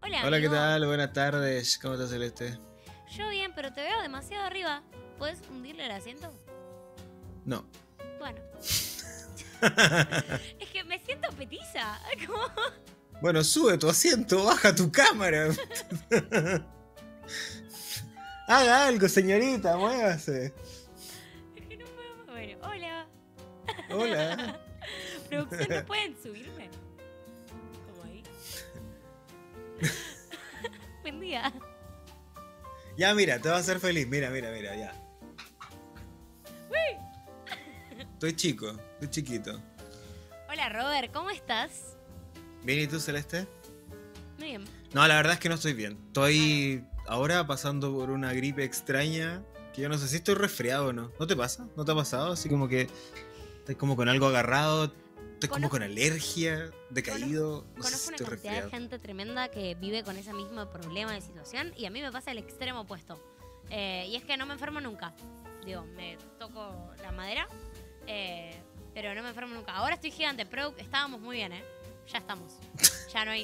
Hola, Hola, ¿qué amigo. tal? Buenas tardes. ¿Cómo estás, Celeste? Yo bien, pero te veo demasiado arriba. ¿Puedes hundirle el asiento? No. Bueno. Es que me siento petiza. Como... Bueno, sube tu asiento, baja tu cámara. Haga algo, señorita, muévase. Es que no puedo... Bueno, hola. Hola. Producción, ¿no pueden subirme? Como ahí. Buen día. Ya, mira, te vas a hacer feliz. Mira, ya. Estoy chiquito. Hola, Robert, ¿cómo estás? ¿Bien y tú, Celeste? Muy bien. No, la verdad es que no estoy bien. Estoy ahora pasando por una gripe extraña que yo no sé si estoy resfriado o no. ¿No te pasa? ¿No te ha pasado? Así como que estás como con algo agarrado, estás como con alergia, decaído. No sé si Conozco una estoy cantidad de resfriado. gente tremenda que vive con ese mismo problema de situación y a mí me pasa el extremo opuesto. Y es que no me enfermo nunca. Digo, me toco la madera, pero no me enfermo nunca. Ahora estoy gigante, pero estábamos muy bien, ¿eh? Ya estamos. Ya no hay...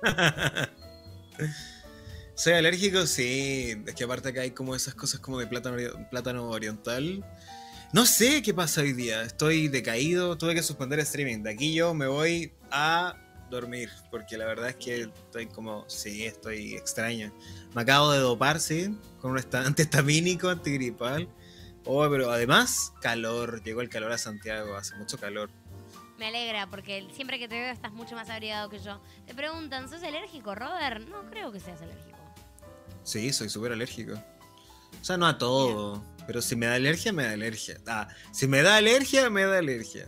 ¿Soy alérgico? Sí. Es que aparte que hay como esas cosas como de plátano oriental. No sé qué pasa hoy día. Estoy decaído. Tuve que suspender el streaming. De aquí yo me voy a dormir. Porque la verdad es que estoy como... Sí, estoy extraño. Me acabo de dopar, sí. Con un antihistamínico, antigripal. Oh, pero además, calor. Llegó el calor a Santiago. Hace mucho calor. Me alegra porque siempre que te veo estás mucho más abrigado que yo. Te preguntan, ¿sos alérgico, Robert? No creo que seas alérgico. Sí, soy súper alérgico. O sea, no a todo. Pero si me da alergia, me da alergia. Ah, si me da alergia, me da alergia.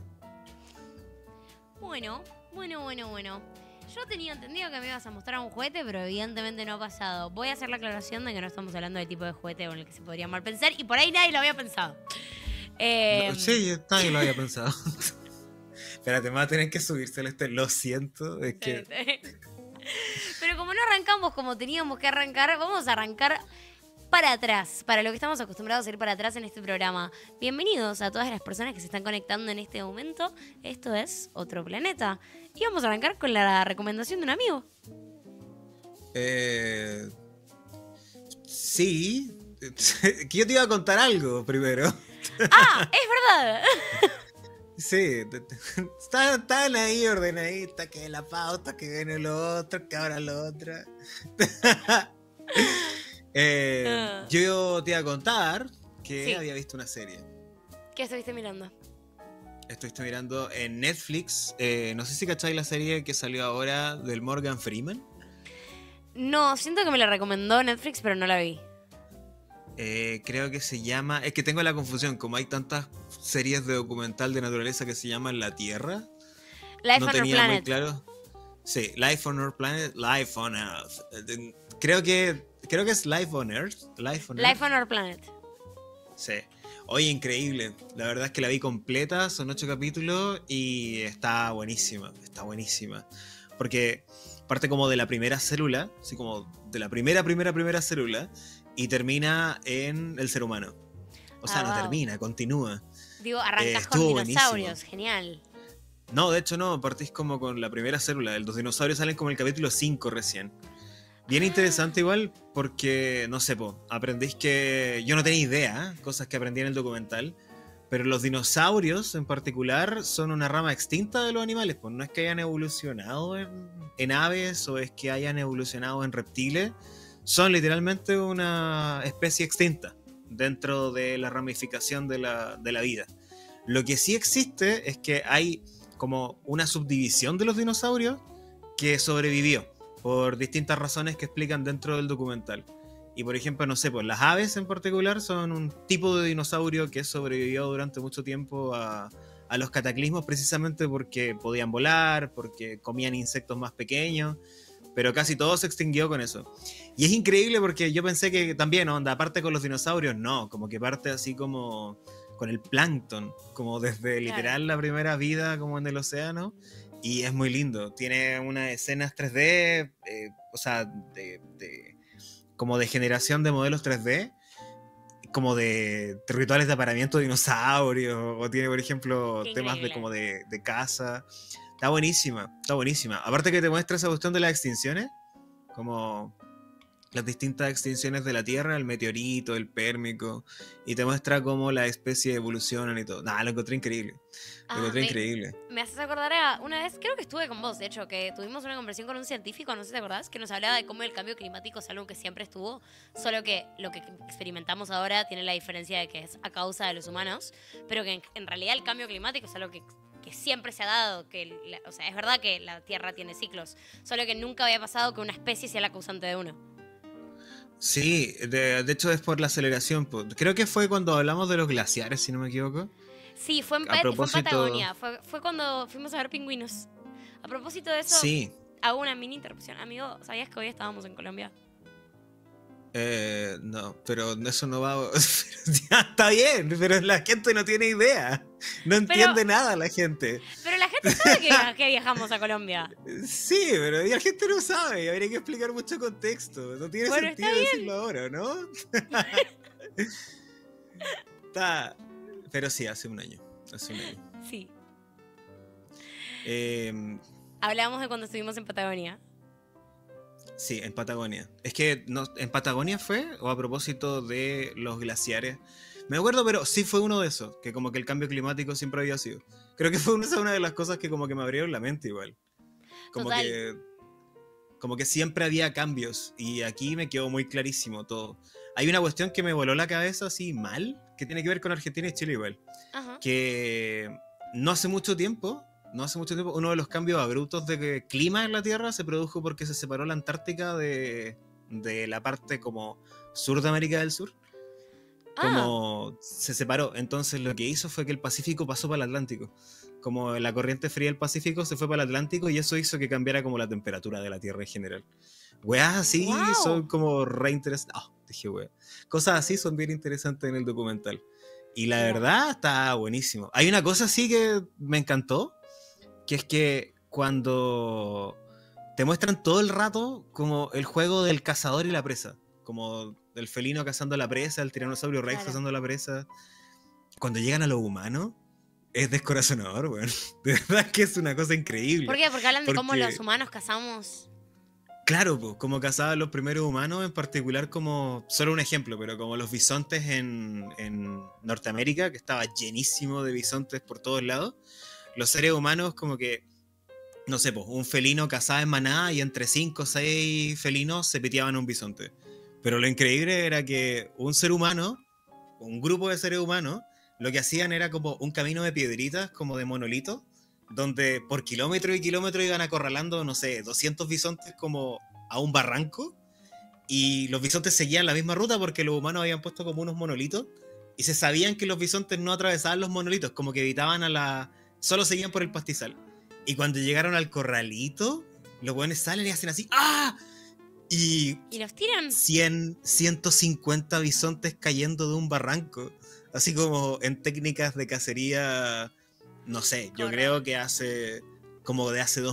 Bueno. Yo tenía entendido que me ibas a mostrar un juguete, pero evidentemente no ha pasado. Voy a hacer la aclaración de que no estamos hablando del tipo de juguete con el que se podría mal pensar y por ahí nadie lo había pensado. Sí, nadie lo había pensado. Espérate, me va a tener que subir, Celeste. Lo siento. Es que. Pero como no arrancamos como teníamos que arrancar, vamos a arrancar para atrás, para lo que estamos acostumbrados a ir para atrás en este programa. Bienvenidos a todas las personas que se están conectando en este momento. Esto es Otro Planeta. Y vamos a arrancar con la recomendación de un amigo. Sí. Que yo te iba a contar algo primero. ¡Ah! ¡Es verdad! Sí, están ahí ordenaditas, que la pauta, que viene lo otro, que ahora lo otro. Yo te iba a contar que Sí. había visto una serie. ¿Qué estuviste mirando? Estoy mirando en Netflix. No sé si cacháis la serie que salió ahora del Morgan Freeman. No, siento que me la recomendó Netflix, pero no la vi. Creo que se llama. Es que tengo la confusión. Como hay tantas series de documental de naturaleza que se llaman La Tierra, Life no on Our tenía muy Planet. claro. Sí, Life on Our Planet, Life on Earth. Creo que es Life on Earth. Life on Our Planet. Sí. Oye, increíble. La verdad es que la vi completa, son 8 capítulos y está buenísima. Está buenísima. Porque parte como de la primera célula, así como de la primera célula, y termina en el ser humano. O sea, no Wow. termina, continúa. Digo, arrancás con Estuvo dinosaurios. buenísimo. Genial. No, de hecho no, partís como con la primera célula. Los dinosaurios salen como el capítulo 5 recién. Bien interesante igual porque, no sé, aprendís que... Yo no tenía idea, cosas que aprendí en el documental, pero los dinosaurios en particular son una rama extinta de los animales, pues no es que hayan evolucionado en aves o es que hayan evolucionado en reptiles, son literalmente una especie extinta dentro de la ramificación de la vida. Lo que sí existe es que hay como una subdivisión de los dinosaurios que sobrevivió por distintas razones que explican dentro del documental. Y por ejemplo, no sé, pues las aves en particular son un tipo de dinosaurio que sobrevivió durante mucho tiempo a los cataclismos precisamente porque podían volar, porque comían insectos más pequeños, pero casi todo se extinguió con eso. Y es increíble porque yo pensé que también, onda, aparte con los dinosaurios, no, como que parte así como con el plancton, como desde literal la primera vida como en el océano. Y es muy lindo. Tiene unas escenas 3D, o sea, como de generación de modelos 3D, como de rituales de apareamiento de dinosaurios, o tiene, por ejemplo, Qué temas de increíble. como de caza. Está buenísima, está buenísima. Aparte que te muestra esa cuestión de las extinciones. como las distintas extinciones de la Tierra, el meteorito, el pérmico, y te muestra cómo las especies evolucionan y todo. Nada, lo encontré increíble. Lo Ah, encontré increíble. me haces acordar a una vez, creo que estuve con vos, de hecho, que tuvimos una conversación con un científico, no sé si te acordás, que nos hablaba de cómo el cambio climático es algo que siempre estuvo, solo que lo que experimentamos ahora tiene la diferencia de que es a causa de los humanos, pero que en realidad el cambio climático es algo que siempre se ha dado, o sea, es verdad que la Tierra tiene ciclos, solo que nunca había pasado que una especie sea la causante de uno. Sí, de hecho es por la aceleración. Creo que fue cuando hablamos de los glaciares, si no me equivoco. Sí, fue A fue en propósito, Patagonia, fue cuando fuimos a ver pingüinos. A propósito de eso, sí. hago una mini interrupción. Amigo, ¿sabías que hoy estábamos en Colombia? No, pero eso no va. Ya está bien, pero la gente no tiene idea. No Pero, entiende nada la gente. pero la gente sabe que viajamos a Colombia. Sí, pero la gente no sabe. Habría que explicar mucho contexto. No tiene Bueno, sentido está bien. decirlo ahora, ¿no? Está. Pero sí, hace un año. Hace un año. Sí. Eh, Hablamos de cuando estuvimos en Patagonia. Sí, en Patagonia. Es que no, ¿en Patagonia fue? ¿O a propósito de los glaciares? Me acuerdo, pero sí fue uno de esos, que como que el cambio climático siempre había sido. Creo que fue una de las cosas que como que me abrieron la mente igual. Como Total. que, como que siempre había cambios y aquí me quedó muy clarísimo todo. Hay una cuestión que me voló la cabeza así mal, que tiene que ver con Argentina y Chile igual. Ajá. Que no hace mucho tiempo, uno de los cambios abruptos de clima en la Tierra se produjo porque se separó la Antártica de la parte como sur de América del Sur. Ah, Como se separó, entonces lo que hizo fue que el Pacífico pasó para el Atlántico. Como la corriente fría del Pacífico se fue para el Atlántico y eso hizo que cambiara como la temperatura de la Tierra en general. Weas así wow. son como re interesantes. Oh, dije wea. Cosas así son bien interesantes en el documental. Y la Mira. verdad está buenísimo. Hay una cosa así que me encantó, que es que cuando te muestran todo el rato como el juego del cazador y la presa, como el felino cazando la presa, el tiranosaurio rex Claro. cazando la presa, cuando llegan a lo humano, es descorazonador, weón. De verdad que es una cosa increíble. ¿Por qué? Porque hablan de cómo Porque, los humanos cazamos. claro, pues, como cazaban los primeros humanos, en particular como, solo un ejemplo, pero como los bisontes en Norteamérica, que estaba llenísimo de bisontes por todos lados, los seres humanos como que, no sé, pues, un felino cazaba en manada y entre 5 o 6 felinos se piteaban un bisonte. Pero lo increíble era que un ser humano, un grupo de seres humanos, lo que hacían era como un camino de piedritas, como de monolitos, donde por kilómetro y kilómetro iban acorralando, no sé, 200 bisontes como a un barranco, y los bisontes seguían la misma ruta porque los humanos habían puesto como unos monolitos, y se sabían que los bisontes no atravesaban los monolitos, como que evitaban a la... solo seguían por el pastizal. Y cuando llegaron al corralito, los buenos salen y hacen así, ¡ah! Y ¿Y los tiran? 100, 150 bisontes cayendo de un barranco. Así como en técnicas de cacería, no sé, yo Corre. creo que hace como de hace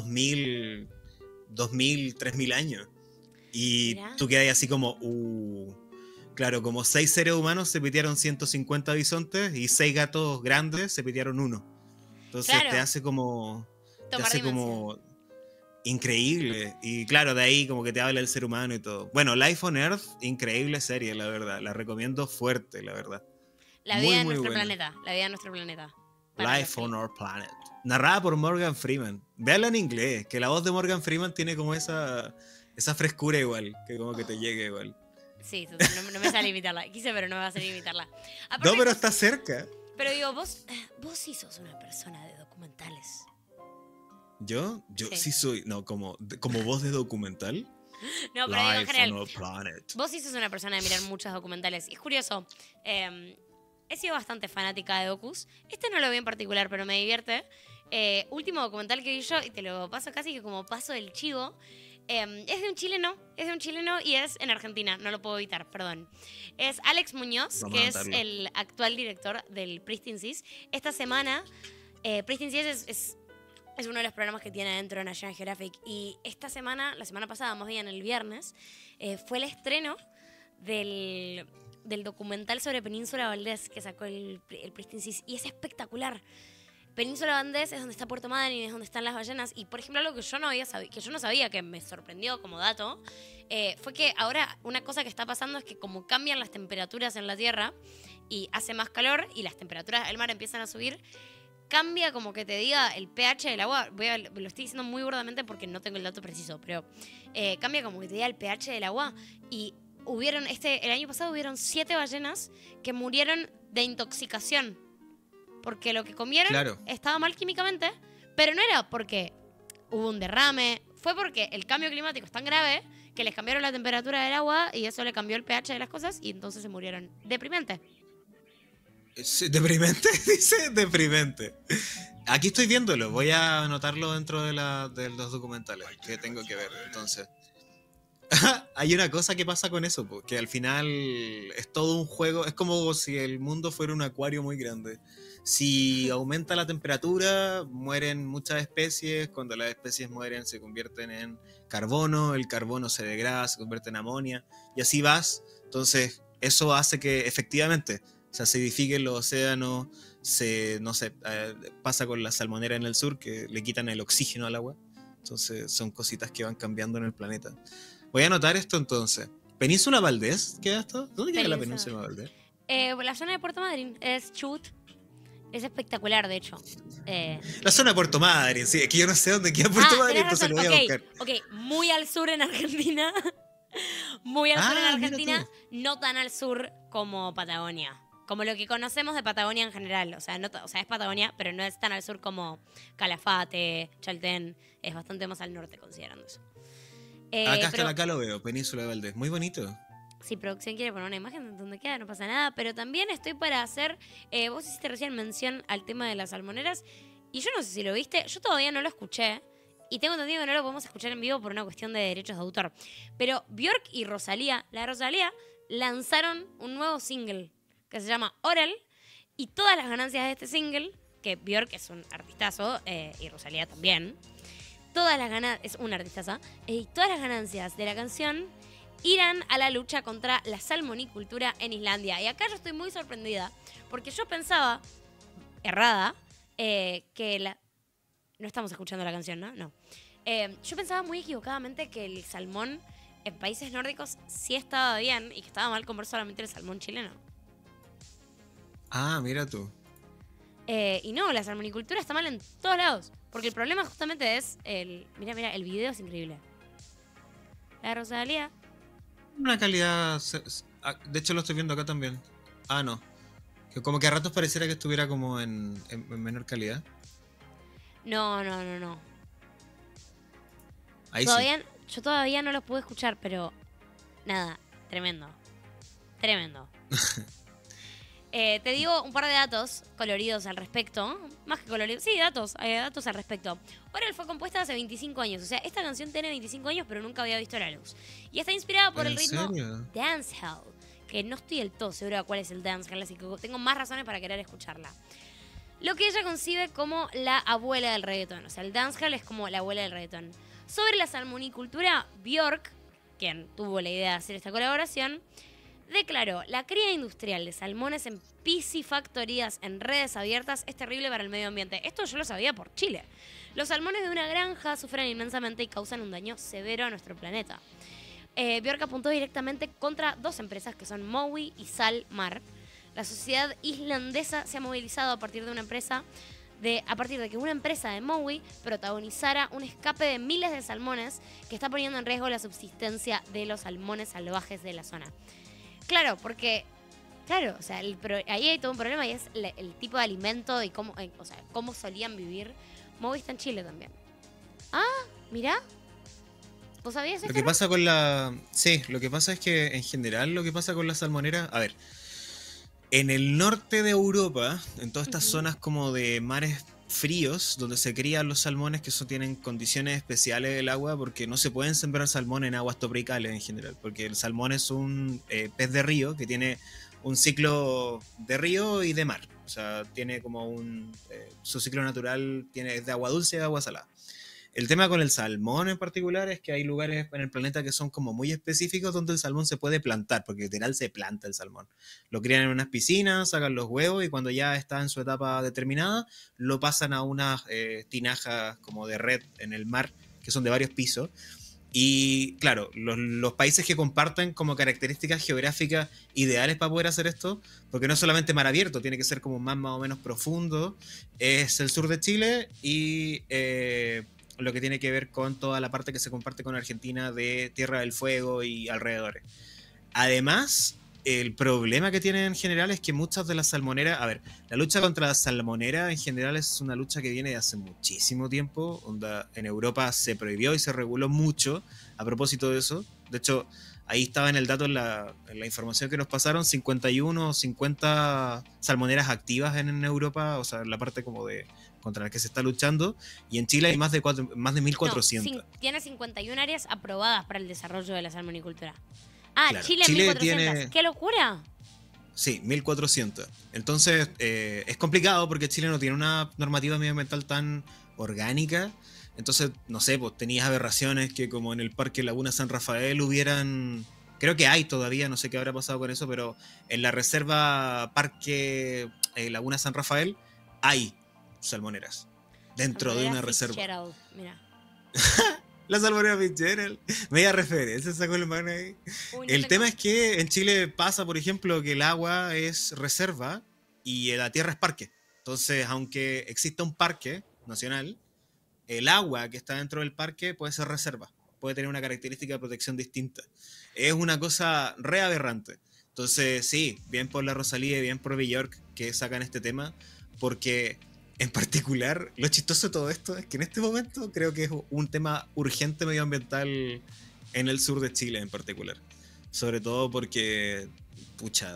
2000, 3000 años. Y Mirá. tú quedas así como, claro, como 6 seres humanos se pitearon 150 bisontes y 6 gatos grandes se pitearon uno. Entonces Claro. te hace como... te Tomar hace dimensión. como increíble. Y claro, de ahí como que te habla el ser humano y todo. Bueno, Life on Earth, increíble serie, la verdad. La recomiendo fuerte, la verdad. La Muy, vida en muy nuestro buena. planeta. La vida en nuestro planeta. Para los Life que- on Our Planet. Narrada por Morgan Freeman. Véanla en inglés, que la voz de Morgan Freeman tiene como esa frescura igual, que como que te llega igual. Sí, total, no me sale imitarla. Quise, pero no me va a salir imitarla. Aparte, No, pero vos- está cerca. pero digo, vos sí sos una persona de documentales. Yo Sí. sí soy, no, como voz de documental. No, pero digo en Life on general. Our Planet. Vos sí sos una persona de mirar muchos documentales. Y es curioso. He sido bastante fanática de docus. Este no lo vi en particular, pero me divierte. Último documental que vi yo, y te lo paso casi que como paso del chivo. Es de un chileno y es en Argentina, no lo puedo evitar, perdón. Es Alex Muñoz, Vamos a que es anotarlo. el actual director del Pristine Seas. Esta semana, Pristine Seas es uno de los programas que tiene dentro de National Geographic. Y esta semana, la semana pasada, más bien el viernes, fue el estreno del documental sobre Península Valdés que sacó el Pristine Seas. Y es espectacular. Península Bandés es donde está Puerto Madryn, es donde están las ballenas. Y, por ejemplo, algo que yo no sabía, que me sorprendió como dato, fue que ahora una cosa que está pasando es que como cambian las temperaturas en la Tierra y hace más calor y las temperaturas del mar empiezan a subir, cambia como que te diga el pH del agua. Lo estoy diciendo muy burdamente porque no tengo el dato preciso, pero cambia como que te diga el pH del agua. Y el año pasado hubieron 7 ballenas que murieron de intoxicación. Porque lo que comieron estaba mal químicamente, pero no era porque hubo un derrame, fue porque el cambio climático es tan grave que les cambiaron la temperatura del agua y eso le cambió el pH de las cosas y entonces se murieron. Deprimente. ¿Deprimente? Dice deprimente. Aquí estoy viéndolo, voy a anotarlo dentro de los documentales que tengo que ver, entonces. Hay una cosa que pasa con eso, que al final es todo un juego, es como si el mundo fuera un acuario muy grande. Si aumenta la temperatura, mueren muchas especies, cuando las especies mueren se convierten en carbono, el carbono se degrada, se convierte en amonia, y así vas. Entonces, eso hace que efectivamente se acidifiquen los océanos, pasa con la salmonera en el sur, que le quitan el oxígeno al agua. Entonces, son cositas que van cambiando en el planeta. Voy a anotar esto entonces. ¿Península Valdés queda esto? ¿Dónde queda la Península Valdés? La zona de Puerto Madryn es Chubut. Es espectacular, de hecho. La zona de Puerto Madryn, sí. Es que yo no sé dónde queda Puerto Madryn, entonces lo voy a buscar. Ok, muy al sur en Argentina. Muy al sur en Argentina. No tan al sur como Patagonia. Como lo que conocemos de Patagonia en general. O sea, es Patagonia, pero no es tan al sur como Calafate, Chaltén. Es bastante más al norte, considerando eso. Acá lo veo, Península de Valdés. Muy bonito. Si producción quiere poner una imagen donde queda, no pasa nada. Pero también estoy para hacer... vos hiciste recién mención al tema de las salmoneras. Y yo no sé si lo viste. Yo todavía no lo escuché. Y tengo entendido que no lo podemos escuchar en vivo por una cuestión de derechos de autor. Pero Björk y Rosalía, la de Rosalía, lanzaron un nuevo single que se llama Oral. Y todas las ganancias de este single, que Björk es un artistazo y Rosalía también... es una artistaza, y todas las ganancias de la canción irán a la lucha contra la salmonicultura en Islandia. Y acá yo estoy muy sorprendida, porque yo pensaba, errada, no estamos escuchando la canción, ¿no? No. Yo pensaba muy equivocadamente que el salmón en países nórdicos sí estaba bien y que estaba mal comer solamente el salmón chileno. Ah, mira tú. Y no, la salmonicultura está mal en todos lados. Porque el problema justamente es Mira, el video es increíble. La Rosalía. Una calidad... De hecho lo estoy viendo acá también. Ah, no. Que como que a ratos pareciera que estuviera como en menor calidad. No. Ahí todavía, sí. Yo todavía no los pude escuchar, pero... Nada, tremendo. Te digo un par de datos coloridos al respecto. Más que coloridos, sí, datos al respecto. Oral fue compuesta hace 25 años. O sea, esta canción tiene 25 años, pero nunca había visto la luz. Y está inspirada por el ritmo dancehall. Que no estoy del todo segura de cuál es el dancehall, así que tengo más razones para querer escucharla. Lo que ella concibe como la abuela del reggaetón. O sea, el dancehall es como la abuela del reggaetón. Sobre la salmonicultura, Björk, quien tuvo la idea de hacer esta colaboración, declaró: la cría industrial de salmones en piscifactorías en redes abiertas es terrible para el medio ambiente. Esto yo lo sabía por Chile. Los salmones de una granja sufren inmensamente y causan un daño severo a nuestro planeta. Björk apuntó directamente contra 2 empresas que son Mowi y SalMar. La sociedad islandesa se ha movilizado a partir de que una empresa de Mowi protagonizara un escape de miles de salmones que está poniendo en riesgo la subsistencia de los salmones salvajes de la zona. Claro, porque... Claro, o sea, ahí hay todo un problema y es el tipo de alimento y cómo solían vivir. Mowi está en Chile también. Ah, mirá. ¿Vos sabías eso? Lo que pasa con la... Sí, lo que pasa es que en general lo que pasa con la salmonera... A ver, en el norte de Europa, en todas estas zonas como de mares fríos, donde se crían los salmones, que eso tienen condiciones especiales del agua, porque no se pueden sembrar salmón en aguas tropicales en general, porque el salmón es un pez de río que tiene un ciclo de río y de mar. O sea, tiene como su ciclo natural es de agua dulce y de agua salada. El tema con el salmón en particular es que hay lugares en el planeta que son como muy específicos donde el salmón se puede plantar, porque literal se planta el salmón. Lo crían en unas piscinas, sacan los huevos y cuando ya está en su etapa determinada, lo pasan a unas tinajas como de red en el mar, que son de varios pisos. Y claro, los países que comparten como características geográficas ideales para poder hacer esto, porque no es solamente mar abierto, tiene que ser como más o menos profundo, es el sur de Chile y lo que tiene que ver con toda la parte que se comparte con Argentina de Tierra del Fuego y alrededores. Además, el problema que tienen en general es que muchas de las salmoneras, a ver, la lucha contra la salmonera en general es una lucha que viene de hace muchísimo tiempo. Onda, en Europa se prohibió y se reguló mucho a propósito de eso. De hecho, ahí estaba en el dato, en la información que nos pasaron, 51 o 50 salmoneras activas en Europa, o sea, en la parte como de contra la que se está luchando, y en Chile hay más de 1.400. No, tiene 51 áreas aprobadas para el desarrollo de la salmonicultura. Ah, Claro, Chile, Chile 1400. tiene... ¡Qué locura! Sí, 1.400. Entonces, es complicado porque Chile no tiene una normativa medioambiental tan orgánica. Entonces, no sé, pues tenías aberraciones que como en el Parque Laguna San Rafael hubieran... Creo que hay todavía, no sé qué habrá pasado con eso, pero en la Reserva Parque Laguna San Rafael hay salmoneras dentro de una reserva. Fitzgerald, mira. La salmonera Fitzgerald. Media referencia sacó el man ahí. Uy, El tema es que en Chile pasa, por ejemplo, que el agua es reserva y la tierra es parque. Entonces, aunque exista un parque nacional, el agua que está dentro del parque puede ser reserva. Puede tener una característica de protección distinta. Es una cosa re aberrante. Entonces, sí, bien por la Rosalía y bien por Bjork que sacan este tema, porque en particular, lo chistoso de todo esto es que en este momento creo que es un tema urgente medioambiental en el sur de Chile en particular. Sobre todo porque, pucha,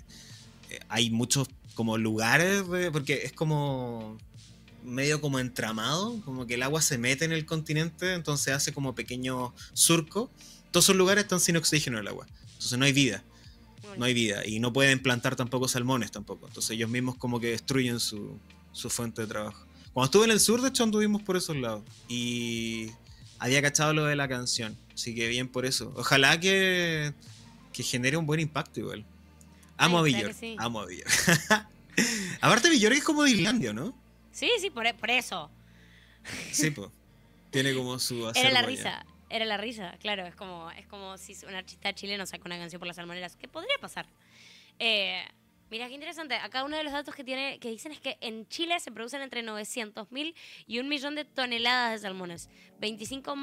hay muchos como lugares, porque es como medio como entramado, como que el agua se mete en el continente, entonces hace como pequeños surcos. Todos esos lugares están sin oxígeno el agua, entonces no hay vida. No hay vida y no pueden plantar tampoco salmones tampoco. Entonces ellos mismos como que destruyen su fuente de trabajo. Cuando estuve en el sur, de hecho, anduvimos por esos lados. Y había cachado lo de la canción. Así que bien por eso. Ojalá que genere un buen impacto igual. Amo a Bjork. Sí. Amo a Bjork. Aparte, Bjork es como de Islandia, ¿no? Sí, por eso. Sí, pues. Tiene como su acervo. Era la risa, claro. Es como si un artista chileno saca una canción por las salmoneras. ¿Qué podría pasar? Mira, qué interesante. Acá uno de los datos que dicen es que en Chile se producen entre 900.000 y 1 millón de toneladas de salmones. 25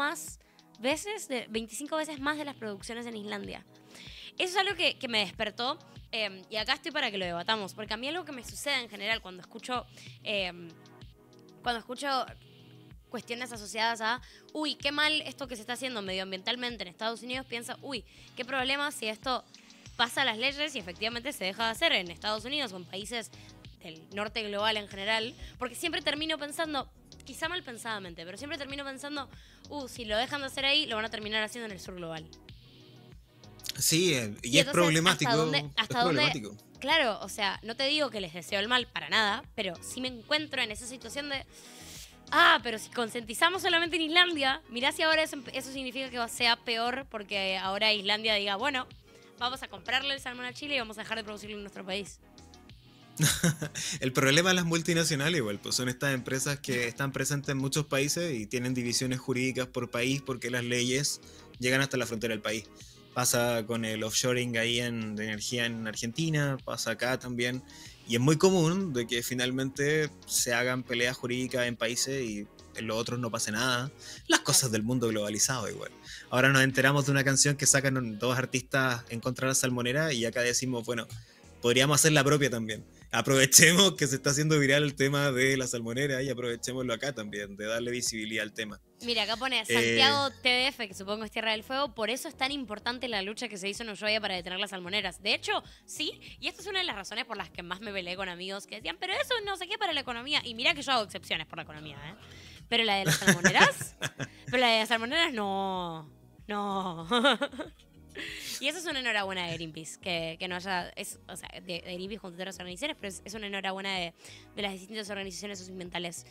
veces más de las producciones en Islandia. Eso es algo que me despertó y acá estoy para que lo debatamos. Porque a mí algo que me sucede en general cuando escucho cuestiones asociadas a uy, qué mal esto que se está haciendo medioambientalmente en Estados Unidos, piensa, uy, qué problema si esto pasa las leyes y efectivamente se deja de hacer en Estados Unidos o en países del norte global en general, porque siempre termino pensando, quizá mal pensadamente, pero siempre termino pensando, si lo dejan de hacer ahí, lo van a terminar haciendo en el sur global. Sí, y es problemático. ¿Hasta dónde? Claro, o sea, no te digo que les deseo el mal para nada, pero sí me encuentro en esa situación de... pero si concientizamos solamente en Islandia, mirá si ahora eso significa que sea peor porque ahora Islandia diga, bueno, vamos a comprarle el salmón a Chile y vamos a dejar de producirlo en nuestro país. El problema de las multinacionales igual, pues son estas empresas que están presentes en muchos países y tienen divisiones jurídicas por país porque las leyes llegan hasta la frontera del país. Pasa con el offshoring ahí de energía en Argentina, pasa acá también. Y es muy común de que finalmente se hagan peleas jurídicas en países y en los otros no pase nada. Las cosas del mundo globalizado igual. Ahora nos enteramos de una canción que sacan dos artistas en contra de la salmonera y acá decimos, bueno, podríamos hacer la propia también. Aprovechemos que se está haciendo viral el tema de la salmonera y aprovechémoslo acá también, de darle visibilidad al tema. Mira, acá pone Santiago TDF, que supongo es Tierra del Fuego, por eso es tan importante la lucha que se hizo en Ushuaia para detener las salmoneras. De hecho, sí, y esta es una de las razones por las que más me peleé con amigos que decían, pero eso no sé qué para la economía. Y mira que yo hago excepciones por la economía, ¿eh? Pero la de las salmoneras, no. Y eso es una enhorabuena de Greenpeace, que no haya, o sea, de Greenpeace junto a otras organizaciones, pero es una enhorabuena de las distintas organizaciones socioambientales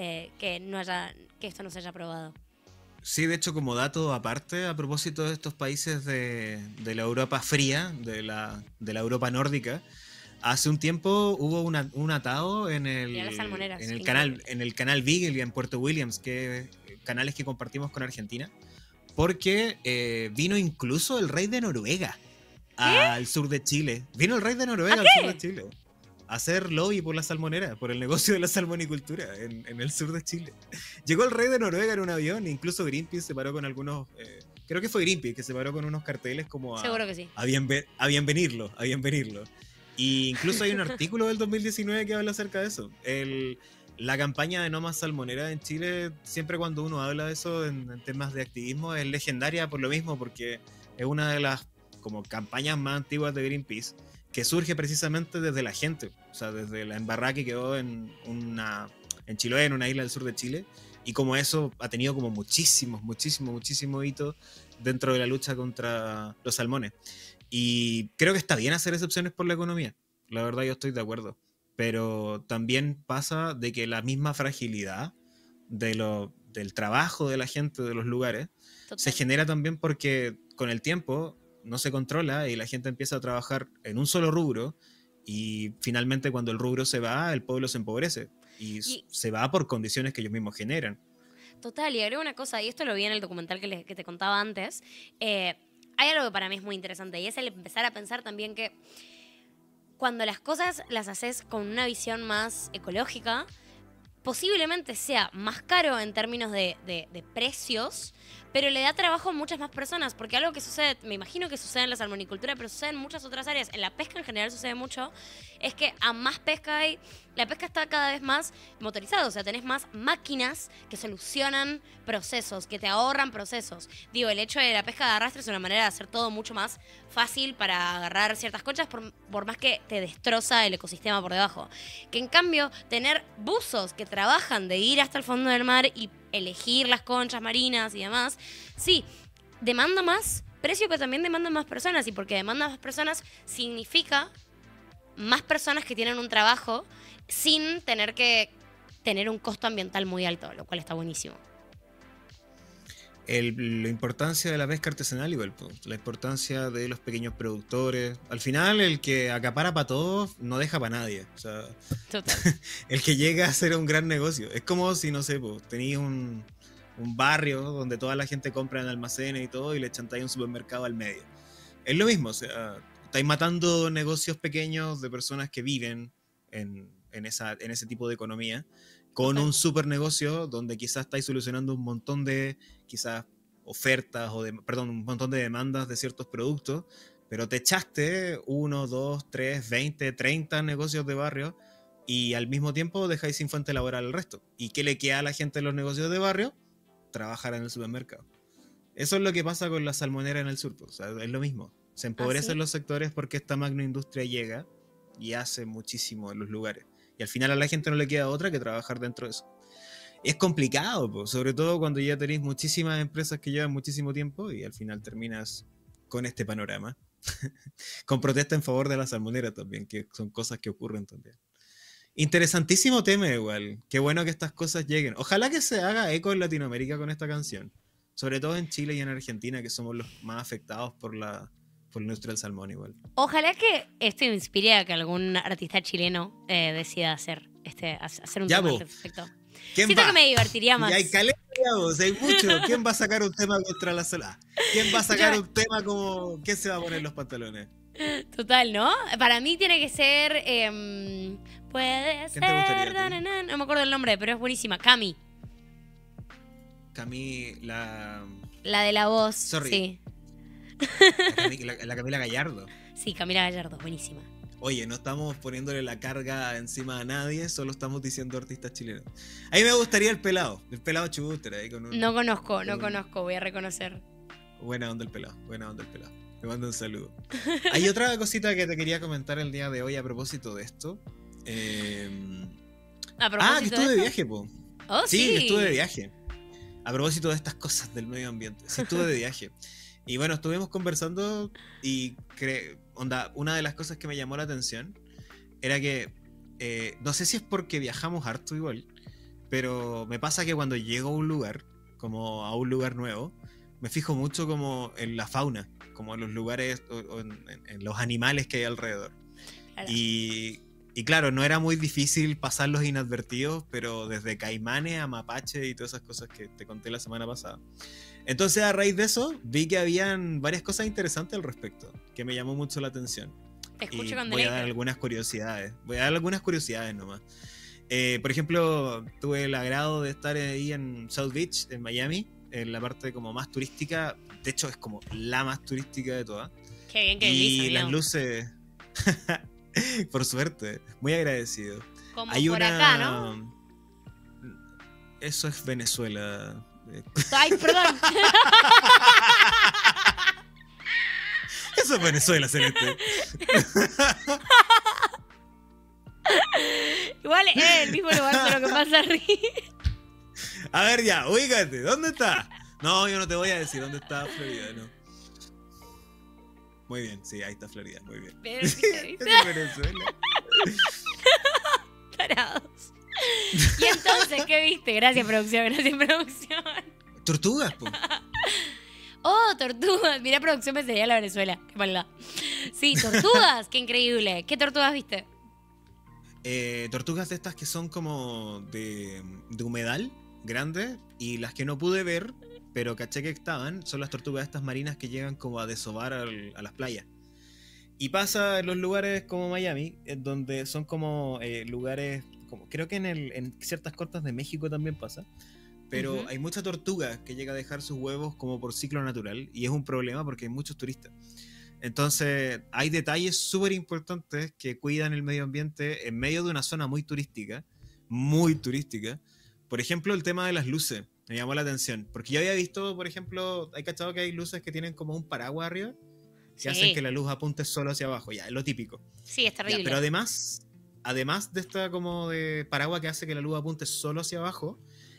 que esto no se haya aprobado. Sí, de hecho, como dato aparte, a propósito de estos países de la Europa fría, de la Europa nórdica, hace un tiempo hubo un atado en Mirá las salmoneras, en increíble. el canal Beagle en Puerto Williams, que canales que compartimos con Argentina, porque vino incluso el rey de Noruega al sur de Chile. Vino el rey de Noruega al sur de Chile a hacer lobby por la salmonera, por el negocio de la salmonicultura en el sur de Chile. Llegó el rey de Noruega en un avión, incluso Greenpeace se paró con algunos... creo que fue Greenpeace que se paró con unos carteles como Seguro que sí. a bienvenirlo. Y incluso hay un artículo del 2019 que habla acerca de eso. La campaña de No Más Salmonera en Chile, siempre cuando uno habla de eso en temas de activismo, es legendaria por lo mismo, porque es una de las como campañas más antiguas de Greenpeace, que surge precisamente desde la gente, o sea, desde la embarrada que quedó en Chiloé, en una isla del sur de Chile, y como eso ha tenido como muchísimos hitos dentro de la lucha contra los salmones. Y creo que está bien hacer excepciones por la economía, la verdad yo estoy de acuerdo, pero también pasa de que la misma fragilidad del trabajo de la gente de los lugares se genera también porque con el tiempo no se controla y la gente empieza a trabajar en un solo rubro y finalmente cuando el rubro se va, el pueblo se empobrece y se va por condiciones que ellos mismos generan. Total, y agrego una cosa, y esto lo vi en el documental que te contaba antes, hay algo que para mí es muy interesante y es el empezar a pensar también que cuando las cosas las haces con una visión más ecológica, posiblemente sea más caro en términos de precios, pero le da trabajo a muchas más personas, porque algo que sucede, me imagino que sucede en la salmonicultura, pero sucede en muchas otras áreas, en la pesca en general sucede mucho, es que a más pesca hay, la pesca está cada vez más motorizada, o sea, tenés más máquinas que solucionan procesos, que te ahorran procesos. Digo, el hecho de la pesca de arrastre es una manera de hacer todo mucho más fácil para agarrar ciertas conchas, por más que te destroza el ecosistema por debajo. Que en cambio, tener buzos que trabajan de ir hasta el fondo del mar y elegir las conchas marinas y demás, sí, demanda más precio, pero también demanda más personas. Y porque demanda más personas significa más personas que tienen un trabajo sin tener que tener un costo ambiental muy alto, lo cual está buenísimo. La importancia de la pesca artesanal igual, la importancia de los pequeños productores. Al final, el que acapara para todos no deja para nadie. O sea, total. El que llega a hacer un gran negocio. Es como si, no sé, tenéis un barrio donde toda la gente compra en almacenes y todo y le chantáis un supermercado al medio. Es lo mismo, o sea, estáis matando negocios pequeños de personas que viven en ese tipo de economía con un super negocio donde quizás estáis solucionando un montón de quizás ofertas un montón de demandas de ciertos productos, pero te echaste 1, 2, 3, 20, 30 negocios de barrio y al mismo tiempo dejáis sin fuente laboral al resto. ¿Y qué le queda a la gente en los negocios de barrio? Trabajar en el supermercado. Eso es lo que pasa con la salmonera en el sur, o sea, es lo mismo. Se empobrecen los sectores porque esta magnoindustria llega y hace muchísimo en los lugares. Y al final a la gente no le queda otra que trabajar dentro de eso. Es complicado, sobre todo cuando ya tenéis muchísimas empresas que llevan muchísimo tiempo y al final terminas con este panorama. Con protesta en favor de la salmonera también, que son cosas que ocurren también. Interesantísimo tema igual. Qué bueno que estas cosas lleguen. Ojalá que se haga eco en Latinoamérica con esta canción. Sobre todo en Chile y en Argentina, que somos los más afectados por la industria del salmón igual. Ojalá que esto inspire a que algún artista chileno decida hacer un tema al respecto. Siento que me divertiría más. Y hay caleta, hay mucho. ¿Quién va a sacar un tema contra la sola? ¿Quién va a sacar un tema como quién se va a poner los pantalones? Total, ¿no? Para mí tiene que ser puede ser no me acuerdo el nombre, pero es buenísima. Cami, la de la voz. Sorry. Sí. La Camila Gallardo. Sí, Camila Gallardo, buenísima. Oye, no estamos poniéndole la carga encima a nadie, solo estamos diciendo artistas chilenos. A mí me gustaría el pelado Chuster ahí con un... No conozco, voy a reconocer. Buena onda el pelado. Te mando un saludo. Hay otra cosita que te quería comentar el día de hoy a propósito de esto. Que estuve de viaje, po. Oh, sí, que estuve de viaje. A propósito de estas cosas del medio ambiente. Sí, estuve de viaje. Y bueno, estuvimos conversando y onda, una de las cosas que me llamó la atención era que, no sé si es porque viajamos harto igual, pero me pasa que cuando llego a un lugar, como a un lugar nuevo, me fijo mucho como en la fauna, como en los lugares o en los animales que hay alrededor. Claro. Y claro, no era muy difícil pasarlos inadvertidos, pero desde caimanes a mapache y todas esas cosas que te conté la semana pasada. Entonces, a raíz de eso, vi que habían varias cosas interesantes al respecto, que me llamó mucho la atención. Te escucho Y con voy a dar deleite. algunas curiosidades. Voy a dar algunas curiosidades nomás. Por ejemplo, tuve el agrado de estar ahí en South Beach, en Miami, en la parte como más turística. De hecho, es como la más turística de todas. Qué bien que vivís, Y las amigo. luces, por suerte, muy agradecido. Como Hay por una... acá, ¿no? Eso es Venezuela. Ay, perdón. Eso es Venezuela, Celeste. Igual es el mismo lugar, solo que más arriba. A ver ya, ubícate, ¿dónde está? No, yo no te voy a decir dónde está Florida, no. Muy bien, sí, ahí está Florida, muy bien. Pero, Eso ¿viste? es Venezuela. Tarados. Y entonces, ¿qué viste? Gracias, producción, gracias, producción. Tortugas, po. Oh, tortugas. Mirá, producción me sería la Venezuela. Qué maldad. Sí, tortugas. Qué increíble. ¿Qué tortugas viste? Tortugas de estas que son como de humedal, grandes, y las que no pude ver, pero caché que estaban, son las tortugas estas marinas que llegan como a desovar a las playas. Y pasa en los lugares como Miami, en donde son como lugares, como, creo que en ciertas costas de México también pasa, pero hay mucha tortuga que llega a dejar sus huevos como por ciclo natural, y es un problema porque hay muchos turistas. Entonces, hay detalles súper importantes que cuidan el medio ambiente en medio de una zona muy turística, muy turística. Por ejemplo, el tema de las luces, me llamó la atención, porque yo había visto, por ejemplo, hay cachado que hay luces que tienen como un paraguas arriba, que hacen que la luz apunte solo hacia abajo, ya, es lo típico. Sí, es terrible. Ya, pero además de esta como de paraguas que hace que la luz apunte solo hacia abajo,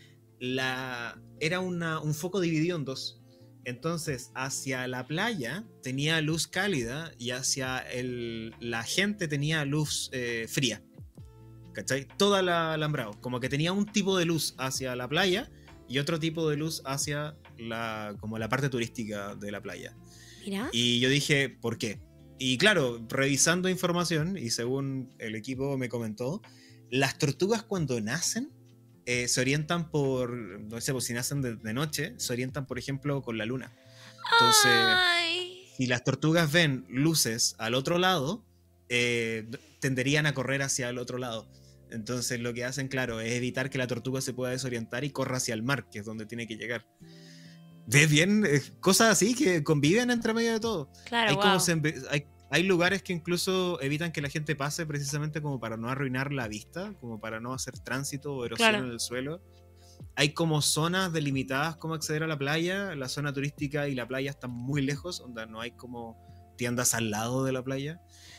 era un foco dividido en dos. Entonces, hacia la playa tenía luz cálida y hacia la gente tenía luz fría. ¿Cachai? Toda la alambrado. Como que tenía un tipo de luz hacia la playa y otro tipo de luz hacia como la parte turística de la playa. Mira. Y yo dije, ¿por qué? Y claro, revisando información, y según el equipo me comentó, las tortugas cuando nacen se orientan no sé, pues si nacen de noche, se orientan, por ejemplo, con la luna. Entonces, Ay. si las tortugas ven luces al otro lado, tenderían a correr hacia el otro lado. Entonces, lo que hacen, claro, es evitar que la tortuga se pueda desorientar y corra hacia el mar, que es donde tiene que llegar. ¿Ves bien? Cosas así que conviven entre medio de todo. Claro, Hay lugares que incluso evitan que la gente pase precisamente como para no arruinar la vista, como para no hacer tránsito o erosión en el suelo. Hay como zonas delimitadas como acceder a la playa. La zona turística y la playa están muy lejos, donde no hay como tiendas al lado de la playa.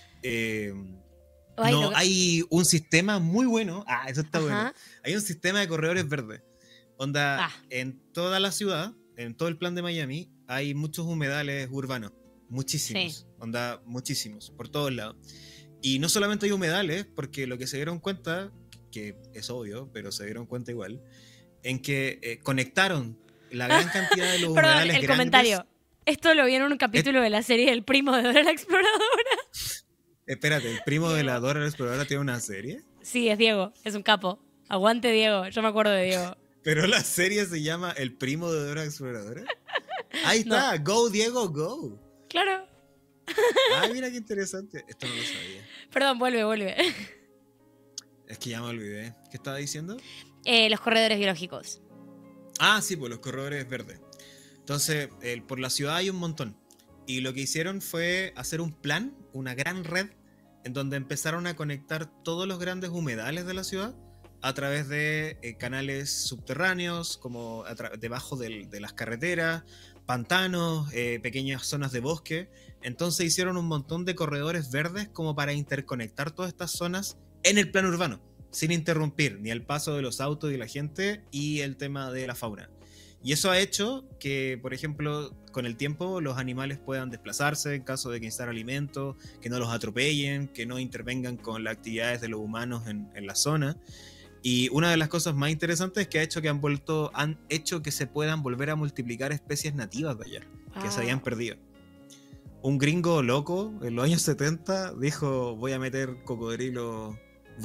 Hay un sistema muy bueno. Ah, eso está bueno. Hay un sistema de corredores verdes. En toda la ciudad, en todo el plan de Miami, hay muchos humedales urbanos. Muchísimos. Sí. Muchísimos, por todos lados. Y no solamente hay humedales, porque lo que se dieron cuenta, que es obvio, pero se dieron cuenta igual, en que conectaron la gran cantidad de los humedales el grandes. Comentario. Esto lo vi en un capítulo de la serie El primo de Dora la Exploradora. Espérate, ¿el primo de la Dora la Exploradora tiene una serie? Sí, es Diego, es un capo. Aguante Diego, yo me acuerdo de Diego. Pero la serie se llama El primo de Dora la Exploradora. Ahí está, Go Diego, go. Claro. Ay, mira qué interesante. Esto no lo sabía. Perdón, vuelve. Es que ya me olvidé. ¿Qué estaba diciendo? Los corredores biológicos. Ah, sí, pues los corredores verdes. Entonces, por la ciudad hay un montón. Y lo que hicieron fue hacer un plan, una gran red, en donde empezaron a conectar todos los grandes humedales de la ciudad a través de canales subterráneos, como debajo de las carreteras, pantanos, pequeñas zonas de bosque. Entonces hicieron un montón de corredores verdes como para interconectar todas estas zonas en el plano urbano, sin interrumpir ni el paso de los autos y la gente y el tema de la fauna. Y eso ha hecho que, por ejemplo, con el tiempo los animales puedan desplazarse en caso de que necesitan alimento, que no los atropellen, que no intervengan con las actividades de los humanos en la zona. Y una de las cosas más interesantes es que han hecho que se puedan volver a multiplicar especies nativas de allá, que se habían perdido. Un gringo loco en los años 70 dijo, voy a meter cocodrilos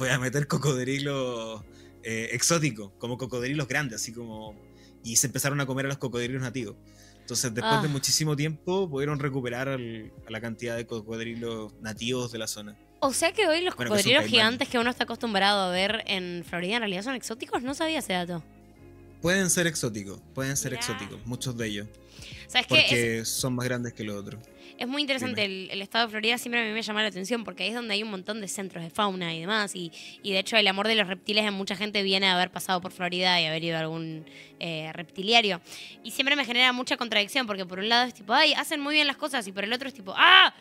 exóticos, como cocodrilos grandes, así como... Y se empezaron a comer a los cocodrilos nativos. Entonces, después de muchísimo tiempo, pudieron recuperar a la cantidad de cocodrilos nativos de la zona. O sea que hoy los Bueno, cocodrilos gigantes que uno está acostumbrado a ver en Florida en realidad son exóticos. No sabía ese dato. Pueden ser exóticos, Mirá. muchos de ellos. ¿Sabes qué? Porque son más grandes que los otros. Es muy interesante, el estado de Florida siempre a mí me llama la atención porque ahí es donde hay un montón de centros de fauna y demás. Y de hecho el amor de los reptiles en mucha gente viene a haber pasado por Florida y haber ido a algún reptiliario. Y siempre me genera mucha contradicción porque por un lado es tipo, ay, hacen muy bien las cosas y por el otro es tipo, ¡ah!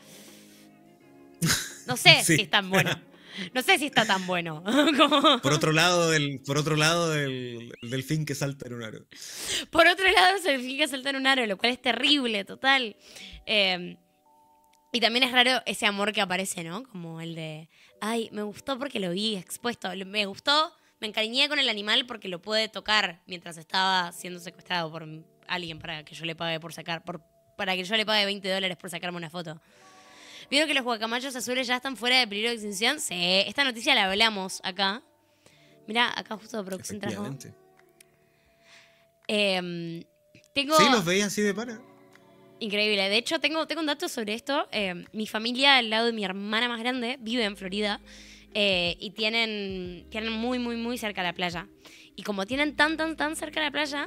No sé Sí. si es tan bueno. No sé si está tan bueno. Por otro lado, el delfín que salta en un aro. Por otro lado, se fija saltar un aro, lo cual es terrible, total. Y también es raro ese amor que aparece, ¿no? Como el de, ay, me gustó porque lo vi expuesto. Me gustó, me encariñé con el animal porque lo pude tocar mientras estaba siendo secuestrado por alguien para que yo le pague para que yo le pague $20 por sacarme una foto. ¿Vieron que los guacamayos azules ya están fuera de peligro de extinción? Sí, esta noticia la hablamos acá. Mirá, acá justo de producción trajo. Sí, los veía así de pana. Increíble. De hecho, tengo un dato sobre esto. Mi familia, al lado de mi hermana más grande, vive en Florida y tienen muy, muy, muy cerca la playa. Y como tienen tan cerca la playa,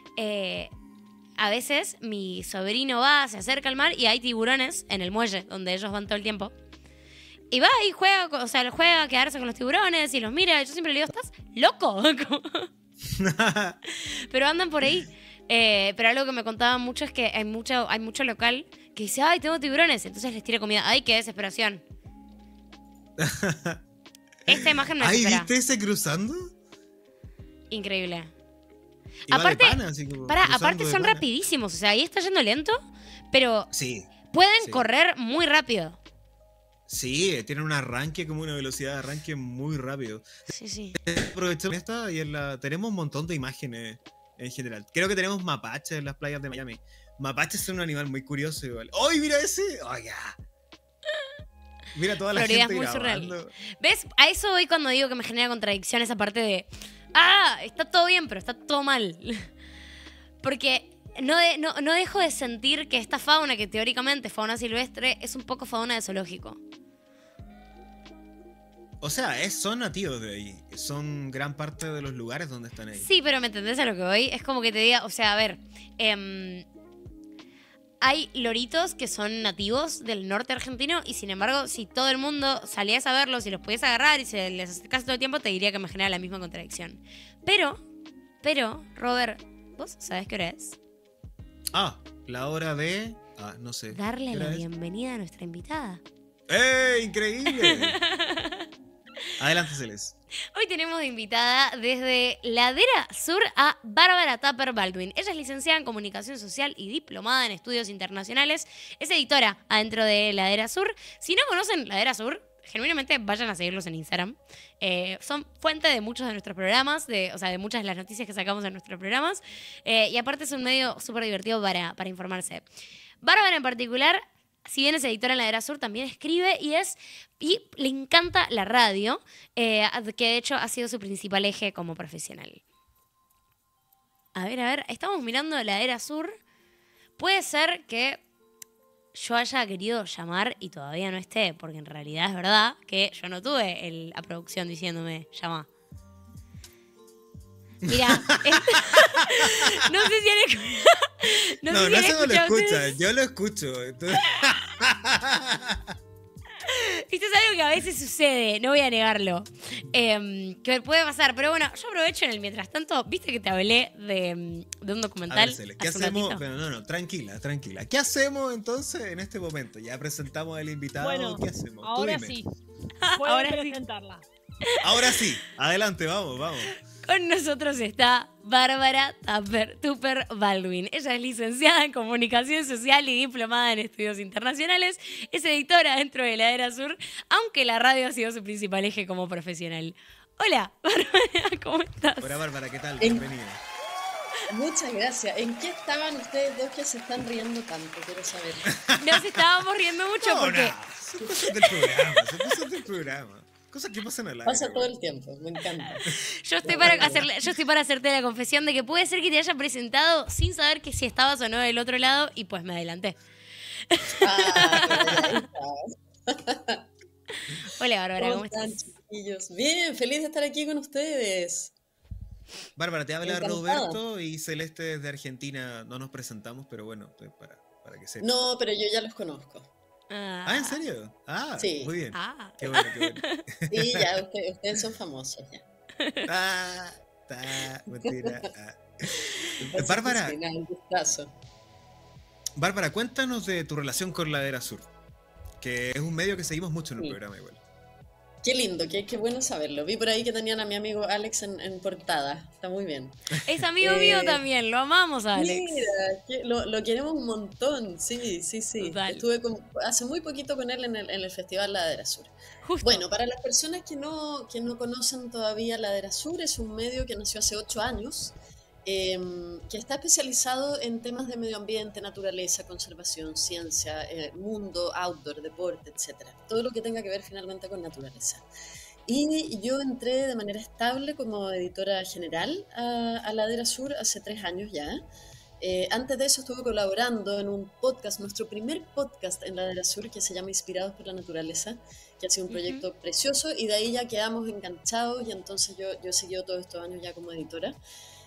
a veces mi sobrino se acerca al mar y hay tiburones en el muelle donde ellos van todo el tiempo. Y va y juega a quedarse con los tiburones y los mira. Yo siempre le digo, ¿estás loco? Pero andan por ahí. Pero algo que me contaban mucho es que hay mucho local que dice, ay, tengo tiburones. Entonces les tira comida. Ay, qué desesperación. Esta imagen me desespera. ¿Ay, viste ese cruzando? Increíble. Y Aparte, pana, aparte son rapidísimos. O sea, ahí está yendo lento, pero sí, pueden correr muy rápido. Sí, tienen un arranque, como una velocidad de arranque muy rápido. Sí. Aprovechamos esta y tenemos un montón de imágenes en general. Creo que tenemos mapaches en las playas de Miami. Mapaches son un animal muy curioso igual. ¡Ay, mira ese! ¡Oh, ya! Mira toda la Florida gente es muy grabando. surreal. ¿Ves? A eso voy cuando digo que me genera contradicción esa parte de, está todo bien, pero está todo mal. Porque no dejo de sentir que esta fauna, que teóricamente es fauna silvestre, es un poco fauna de zoológico. O sea, son nativos de ahí. Son gran parte de los lugares donde están ahí. Sí, pero ¿me entendés a lo que voy? Es como que te diga, o sea, a ver, hay loritos que son nativos del norte argentino y sin embargo, si todo el mundo salías a verlos y los podías agarrar y se les acercas todo el tiempo, te diría que me genera la misma contradicción. Pero, Robert, ¿vos sabés qué hora es? La hora de... no sé. Darle la bienvenida a nuestra invitada. ¡Increíble! Adelante, Celeste. Hoy tenemos de invitada desde Ladera Sur a Bárbara Tapper Baldwin. Ella es licenciada en Comunicación Social y diplomada en Estudios Internacionales. Es editora adentro de Ladera Sur. Si no conocen Ladera Sur, genuinamente vayan a seguirlos en Instagram. Son fuente de muchos de nuestros programas, de muchas de las noticias que sacamos en nuestros programas. Y aparte es un medio súper divertido para informarse. Bárbara en particular, si bien es editora en Ladera Sur, también escribe y le encanta la radio, que de hecho ha sido su principal eje como profesional. A ver, estamos mirando Ladera Sur. Puede ser que yo haya querido llamar y todavía no esté, porque en realidad es verdad que yo no tuve la producción diciéndome, llama. Mira, no sé si han escuchado. No lo escucha, yo lo escucho. Entonces... Esto es algo que a veces sucede, no voy a negarlo. Que puede pasar, pero bueno, yo aprovecho en el mientras tanto. ¿Viste que te hablé de un documental? A ver, ¿qué hacemos? No, tranquila. ¿Qué hacemos entonces en este momento? Ya presentamos al invitado. Bueno, ¿qué hacemos? Ahora sí. Puedes presentarla. Ahora sí. Adelante, vamos. Con nosotros está Bárbara Tupper Baldwin. Ella es licenciada en Comunicación Social y diplomada en Estudios Internacionales. Es editora dentro de la Era Sur, aunque la radio ha sido su principal eje como profesional. Hola, Bárbara, ¿cómo estás? Hola Bárbara, ¿qué tal? Bienvenida. Muchas gracias. ¿En qué estaban ustedes dos que se están riendo tanto? Quiero saber. Nos estábamos riendo mucho porque... Son cosas del programa, Cosas que pasan al aire. Pasa todo el tiempo, me encanta. Yo estoy para hacerte la confesión de que puede ser que te haya presentado sin saber que si estabas o no del otro lado y pues me adelanté. Ahí está. Hola Bárbara, ¿cómo estás? Chiquillos? Bien, feliz de estar aquí con ustedes. Bárbara, te habla Encantada. Roberto y Celeste desde Argentina. No nos presentamos, pero bueno, para que sepas. No, pero yo ya los conozco. ¿En serio? Sí. Muy bien. Ah. Qué bueno, qué bueno. Sí, ya ustedes son famosos ya. Mentira. Así Bárbara, que sí, nada, un gustazo. Bárbara, cuéntanos de tu relación con la Era Sur, que es un medio que seguimos mucho en el Sí. programa igual. Qué lindo, qué bueno saberlo. Vi por ahí que tenían a mi amigo Alex en portada. Está muy bien. Es amigo mío también, lo amamos a Alex. Mira, lo queremos un montón, sí. Total. Estuve hace muy poquito con él en el Festival Ladera Sur. Justo. Bueno, para las personas que no conocen todavía Ladera Sur, es un medio que nació hace 8 años, que está especializado en temas de medio ambiente, naturaleza, conservación, ciencia, mundo, outdoor, deporte, etcétera. Todo lo que tenga que ver finalmente con naturaleza. Y yo entré de manera estable como editora general a Ladera Sur hace 3 años ya. Antes de eso estuve colaborando en un podcast, nuestro primer podcast en Ladera Sur, que se llama Inspirados por la Naturaleza, que ha sido un proyecto precioso, y de ahí ya quedamos enganchados, y entonces yo he seguido todos estos años ya como editora.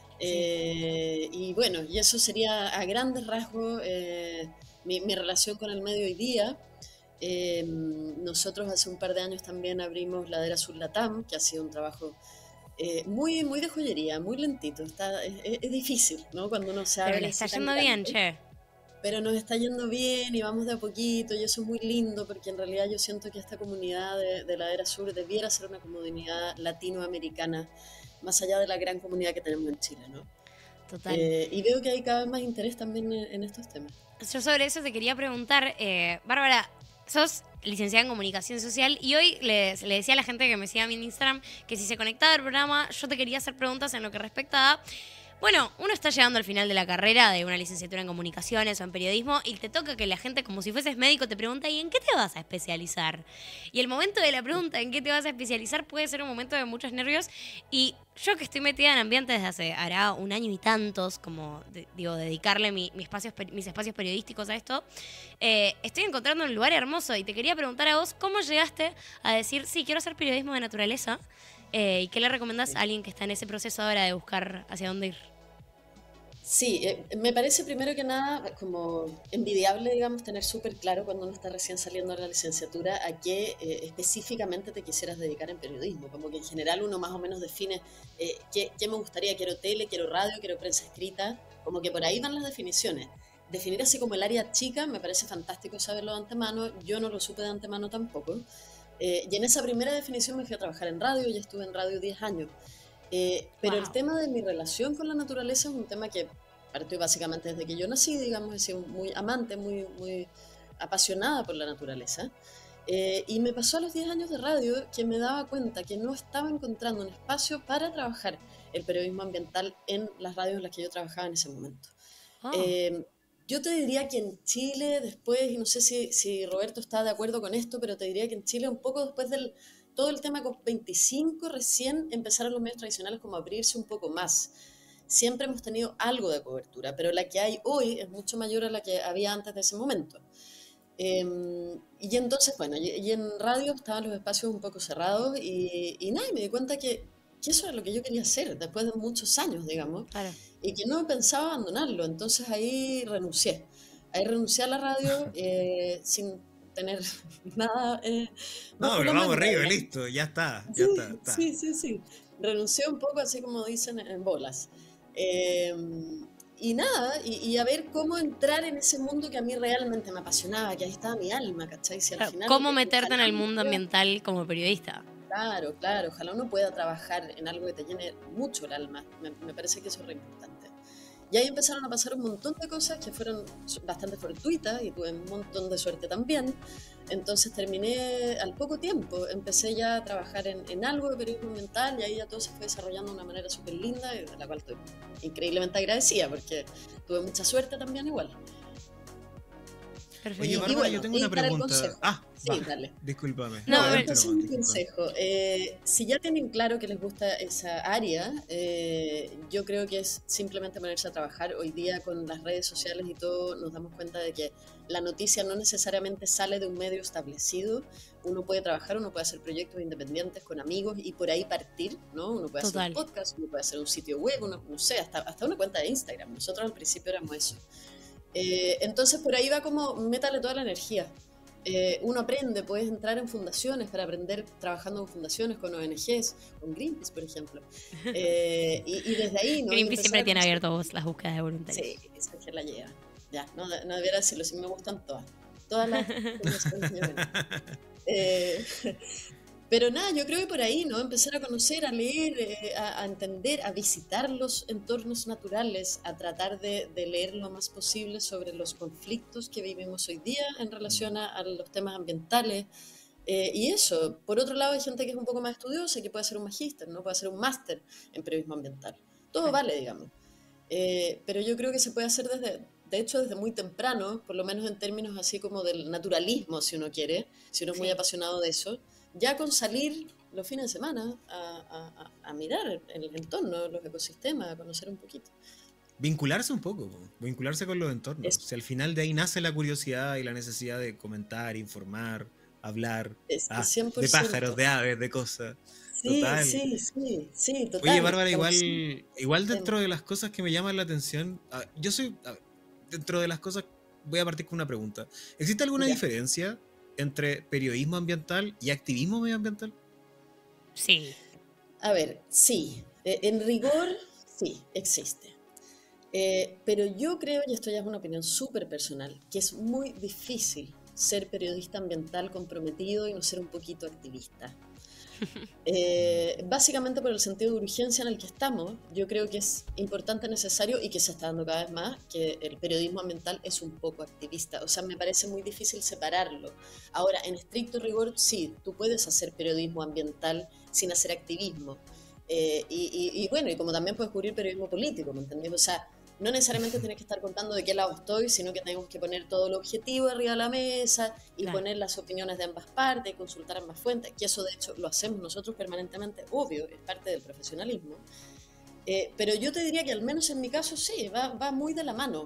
Y bueno, y eso sería a grandes rasgos mi relación con el medio hoy día. Nosotros hace un par de años también abrimos Ladera Sur Latam, que ha sido un trabajo muy de joyería, muy lentito. Es difícil, ¿no? Cuando uno se abre. Pero le está yendo bien, che. Pero nos está yendo bien y vamos de a poquito, y eso es muy lindo, porque en realidad yo siento que esta comunidad de Ladera Sur debiera ser una comunidad latinoamericana, más allá de la gran comunidad que tenemos en Chile, ¿no? Total. Y veo que hay cada vez más interés también en estos temas. Yo sobre eso te quería preguntar, Bárbara, sos licenciada en Comunicación Social y hoy le decía a la gente que me siga a mí en Instagram que si se conectaba al programa yo te quería hacer preguntas en lo que respecta a... Bueno, uno está llegando al final de la carrera de una licenciatura en comunicaciones o en periodismo y te toca que la gente, como si fueses médico, te pregunta ¿y en qué te vas a especializar? Y el momento de la pregunta ¿en qué te vas a especializar? Puede ser un momento de muchos nervios y yo que estoy metida en ambientes desde hará un año y tantos, como dedicarle mis espacios periodísticos a esto, estoy encontrando un lugar hermoso y te quería preguntar a vos ¿cómo llegaste a decir sí, quiero hacer periodismo de naturaleza? ¿Y qué le recomendás a alguien que está en ese proceso ahora de buscar hacia dónde ir? Sí, me parece primero que nada como envidiable, digamos, tener súper claro cuando uno está recién saliendo de la licenciatura a qué específicamente te quisieras dedicar en periodismo. Como que en general uno más o menos define qué me gustaría, quiero tele, quiero radio, quiero prensa escrita, como que por ahí van las definiciones. Definir así como el área chica me parece fantástico saberlo de antemano, yo no lo supe de antemano tampoco. Y en esa primera definición me fui a trabajar en radio, y estuve en radio 10 años. Pero el tema de mi relación con la naturaleza es un tema que partió básicamente desde que yo nací, digamos, he sido muy amante, muy apasionada por la naturaleza. Y me pasó a los 10 años de radio que me daba cuenta que no estaba encontrando un espacio para trabajar el periodismo ambiental en las radios en las que yo trabajaba en ese momento. Yo te diría que en Chile después, y no sé si Roberto está de acuerdo con esto, pero te diría que en Chile un poco después del todo el tema COP25 recién empezaron los medios tradicionales como a abrirse un poco más. Siempre hemos tenido algo de cobertura, pero la que hay hoy es mucho mayor a la que había antes de ese momento. Y entonces, bueno, y en radio estaban los espacios un poco cerrados y nada, y me di cuenta que eso era lo que yo quería hacer después de muchos años, digamos, Claro. y que no pensaba abandonarlo. Entonces ahí renuncié a la radio sin tener nada. No, pero vamos arriba, listo, ya está. Sí. Renuncié un poco, así como dicen, en bolas. Y nada, y a ver cómo entrar en ese mundo que a mí realmente me apasionaba, que ahí estaba mi alma, ¿cachai? Si al Claro, final ¿cómo meterte en el mundo era- ambiental como periodista? Claro, claro, ojalá uno pueda trabajar en algo que te llene mucho el alma. Me parece que eso es re importante. Y ahí empezaron a pasar un montón de cosas que fueron bastante fortuitas y tuve un montón de suerte también. Entonces terminé al poco tiempo, empecé ya a trabajar en algo de periodismo ambiental y ahí ya todo se fue desarrollando de una manera súper linda, de la cual estoy increíblemente agradecida porque tuve mucha suerte también igual. Perfecto. Oye, Bárbara, bueno, yo tengo y una para el pregunta. consejo. Ah, Sí, va, dale. discúlpame. No, No, a ver. entonces nomás, un discúlpame. consejo. Si ya tienen claro que les gusta esa área, yo creo que es simplemente ponerse a trabajar. Hoy día con las redes sociales y todo nos damos cuenta de que la noticia no necesariamente sale de un medio establecido. Uno puede trabajar, uno puede hacer proyectos independientes con amigos y por ahí partir, ¿no? Uno puede hacer Total. un podcast, uno puede hacer un sitio web, uno, no sé, hasta una cuenta de Instagram. Nosotros al principio éramos eso. Entonces por ahí va como, métale toda la energía. Uno aprende, puedes entrar en fundaciones para aprender trabajando con fundaciones, con ONGs, con Greenpeace, por ejemplo. Y desde ahí, ¿no? Y Greenpeace siempre empezar a tiene conocer. abierto las búsquedas de voluntarios. Sí, esa que la lleva. Ya, no, no debiera decirlo, sí me gustan todas. Todas las fundaciones me ven. Eh, Pero nada, yo creo que por ahí, ¿no? Empezar a conocer, a leer, a entender, a visitar los entornos naturales, a tratar de leer lo más posible sobre los conflictos que vivimos hoy día en relación a los temas ambientales. Y eso, por otro lado hay gente que es un poco más estudiosa y que puede hacer un magíster, ¿no? Puede hacer un máster en periodismo ambiental. Todo Claro. vale, digamos. Pero yo creo que se puede hacer de hecho, desde muy temprano, por lo menos en términos así como del naturalismo, si uno quiere, si uno es muy Sí. apasionado de eso, ya con salir los fines de semana a mirar el entorno, los ecosistemas, a conocer un poquito. Vincularse un poco, po, vincularse con los entornos. Es, Si al final de ahí nace la curiosidad y la necesidad de comentar, informar, hablar, es que de pájaros, 100%. de aves, de cosas. Sí, Total. sí, sí, sí, Oye, total. Bárbara, Causa- igual dentro de las cosas que me llaman la atención, dentro de las cosas, voy a partir con una pregunta. ¿Existe alguna Ya. diferencia entre periodismo ambiental y activismo medioambiental? Sí. A ver, sí, en rigor, sí, existe. Pero yo creo, y esto ya es una opinión súper personal, que es muy difícil ser periodista ambiental comprometido y no ser un poquito activista. Básicamente por el sentido de urgencia en el que estamos, yo creo que es importante, necesario y que se está dando cada vez más que el periodismo ambiental es un poco activista. O sea, me parece muy difícil separarlo. Ahora, en estricto rigor, sí, tú puedes hacer periodismo ambiental sin hacer activismo. Y bueno, y como también puedes cubrir periodismo político, ¿me entiendes? O sea, no necesariamente tienes que estar contando de qué lado estoy, sino que tenemos que poner todo lo objetivo arriba de la mesa y Claro. poner las opiniones de ambas partes, y consultar ambas fuentes, que eso de hecho lo hacemos nosotros permanentemente, obvio, es parte del profesionalismo. Pero yo te diría que al menos en mi caso sí, va muy de la mano.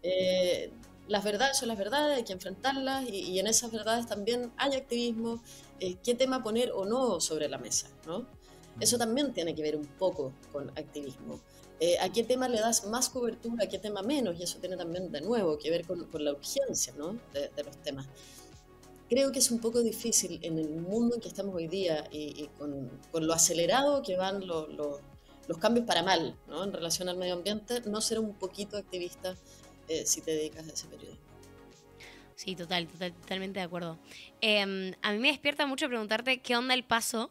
Las verdades son las verdades, hay que enfrentarlas y en esas verdades también hay activismo, qué tema poner o no sobre la mesa, ¿no? Eso también tiene que ver un poco con activismo. ¿A qué tema le das más cobertura, a qué tema menos? Y eso tiene también de nuevo que ver con la urgencia, ¿no? de los temas. Creo que es un poco difícil en el mundo en que estamos hoy día y con lo acelerado que van los cambios para mal, ¿no? En relación al medio ambiente, no ser un poquito activista si te dedicas a ese periodismo. Sí, totalmente de acuerdo. A mí me despierta mucho preguntarte qué onda el paso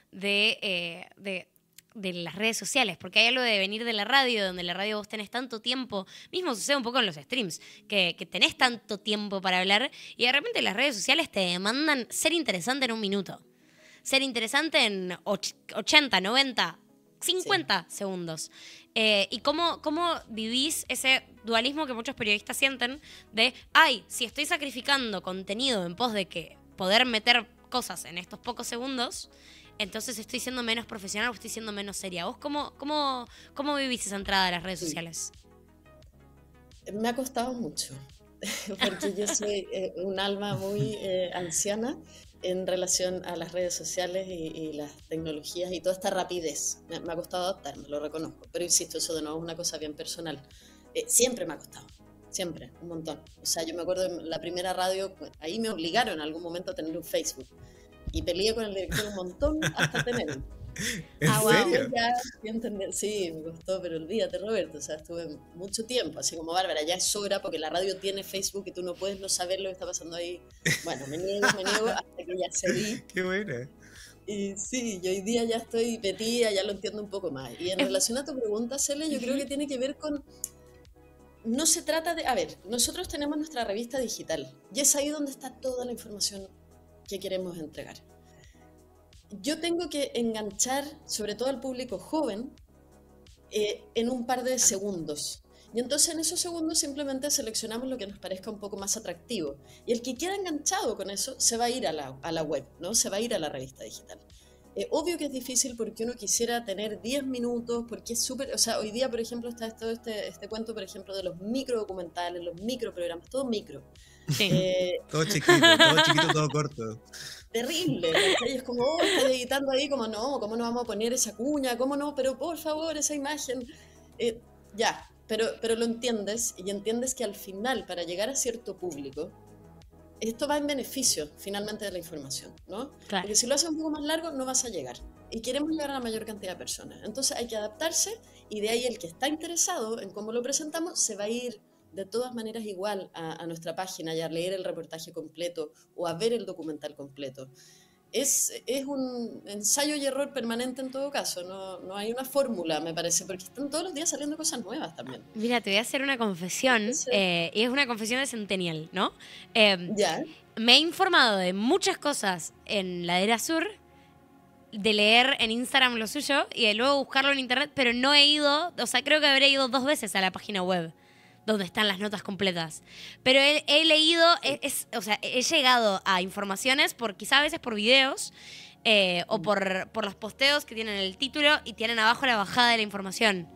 de las redes sociales, porque hay algo de venir de la radio, donde en la radio vos tenés tanto tiempo, mismo sucede un poco en los streams, que tenés tanto tiempo para hablar y de repente las redes sociales te demandan ser interesante en un minuto, ser interesante en 80, 90, 50 segundos. ¿Y cómo vivís ese dualismo que muchos periodistas sienten de, ay, si estoy sacrificando contenido en pos de que poder meter cosas en estos pocos segundos, entonces estoy siendo menos profesional o estoy siendo menos seria? ¿Vos cómo vivís esa entrada a las redes sociales? Me ha costado mucho, porque yo soy un alma muy anciana en relación a las redes sociales y las tecnologías y toda esta rapidez. Me ha costado adaptarme, lo reconozco, pero insisto, eso de nuevo es una cosa bien personal. Siempre me ha costado, siempre, un montón. O sea, yo me acuerdo en la primera radio, pues, ahí me obligaron en algún momento a tener un Facebook y peleé con el director un montón hasta tenerlo. ¿En Ah, wow. serio? Ya, sí, entender, sí, me costó, pero olvídate, Roberto, o sea, estuve mucho tiempo, así como Bárbara, ya es hora porque la radio tiene Facebook y tú no puedes no saber lo que está pasando ahí. Bueno, me niego hasta que ya cedí. Qué buena. Y sí, yo hoy día ya estoy metida, ya lo entiendo un poco más. Y en relación a tu pregunta, Cele, yo creo que tiene que ver con... No se trata de... A ver, nosotros tenemos nuestra revista digital y es ahí donde está toda la información que queremos entregar. Yo tengo que enganchar, sobre todo al público joven, en un par de segundos. Y entonces en esos segundos simplemente seleccionamos lo que nos parezca un poco más atractivo. Y el que queda enganchado con eso se va a ir a la web, ¿no? Se va a ir a la revista digital. Obvio que es difícil porque uno quisiera tener 10 minutos, porque es súper... O sea, hoy día, por ejemplo, está todo este cuento, por ejemplo, de los micro documentales, los micro programas, todo micro. Sí. Todo chiquito, todo corto. Terrible, ¿cachai? Es como, oh, estás editando ahí, como no, ¿cómo no vamos a poner esa cuña? ¿Cómo no? Pero por favor, esa imagen. Ya, pero lo entiendes y entiendes que al final, para llegar a cierto público, esto va en beneficio finalmente de la información, ¿no? Claro. Porque si lo haces un poco más largo, no vas a llegar. Y queremos llegar a la mayor cantidad de personas. Entonces hay que adaptarse y de ahí el que está interesado en cómo lo presentamos se va a ir de todas maneras igual a nuestra página y a leer el reportaje completo o a ver el documental completo. Es un ensayo y error permanente en todo caso, no hay una fórmula, me parece, porque están todos los días saliendo cosas nuevas también. Mira, te voy a hacer una confesión, Sí. y es una confesión de Centennial, ¿no? Ya, Me he informado de muchas cosas en Ladera Sur, de leer en Instagram lo suyo y de luego buscarlo en internet, pero no he ido, o sea, creo que habré ido 2 veces a la página web donde están las notas completas. Pero he leído, o sea, he llegado a informaciones quizá a veces por videos o por los posteos que tienen el título y tienen abajo la bajada de la información.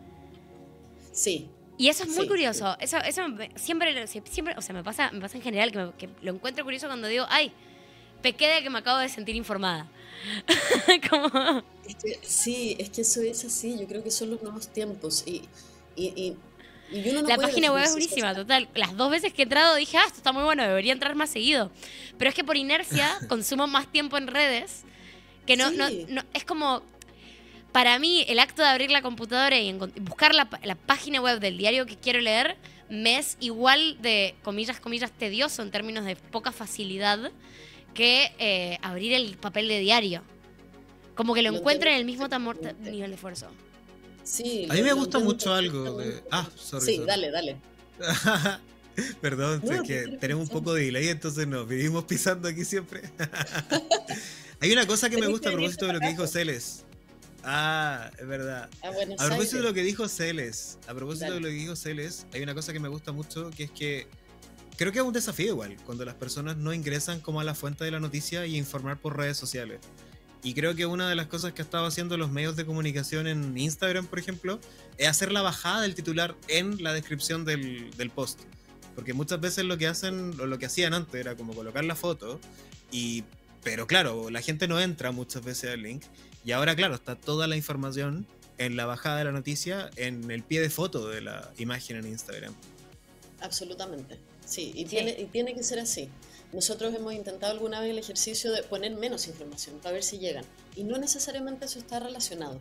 sí. Y eso es muy Sí, curioso. Eso siempre, o sea, me pasa en general que lo encuentro curioso cuando digo, ay, pequé de que me acabo de sentir informada. Como... Sí, es que eso es así, yo creo que son los nuevos tiempos y uno no La puede página web es definirse, buenísima, total. Las 2 veces que he entrado dije, esto está muy bueno, debería entrar más seguido. Pero es que por inercia consumo más tiempo en redes que no, Sí. no es como... Para mí, el acto de abrir la computadora y buscar la página web del diario que quiero leer me es igual de, comillas, tedioso en términos de poca facilidad que abrir el papel de diario. Como que lo Lo encuentro en el entiendo mismo perfectamente. nivel de esfuerzo. Sí, A mí me lo gusta entiendo mucho algo de... perfectamente. Ah, sorry. Sí, sorry. dale. Perdón, No, es ¿qué que quieres tenemos un pensar? poco de delay, entonces nos vivimos pisando aquí siempre. Hay una cosa que me Tenés gusta a que propósito de lo que venirte dijo para acá, Celes. Ah, es verdad. a Buenos A propósito de Aires. lo que dijo Celes, Dale. hay una cosa que me gusta mucho, que es que creo que es un desafío igual, cuando las personas no ingresan como a la fuente de la noticia y informar por redes sociales. Y creo que una de las cosas que estaba haciendo los medios de comunicación en Instagram, por ejemplo, es hacer la bajada del titular en la descripción del post. Porque muchas veces lo que hacen, o lo que hacían antes, era como colocar la foto, pero claro, la gente no entra muchas veces al link. Y ahora, claro, está toda la información en la bajada de la noticia, en el pie de foto de la imagen en Instagram. Absolutamente, sí, y tiene que ser así. Nosotros hemos intentado alguna vez el ejercicio de poner menos información para ver si llegan, y no necesariamente eso está relacionado.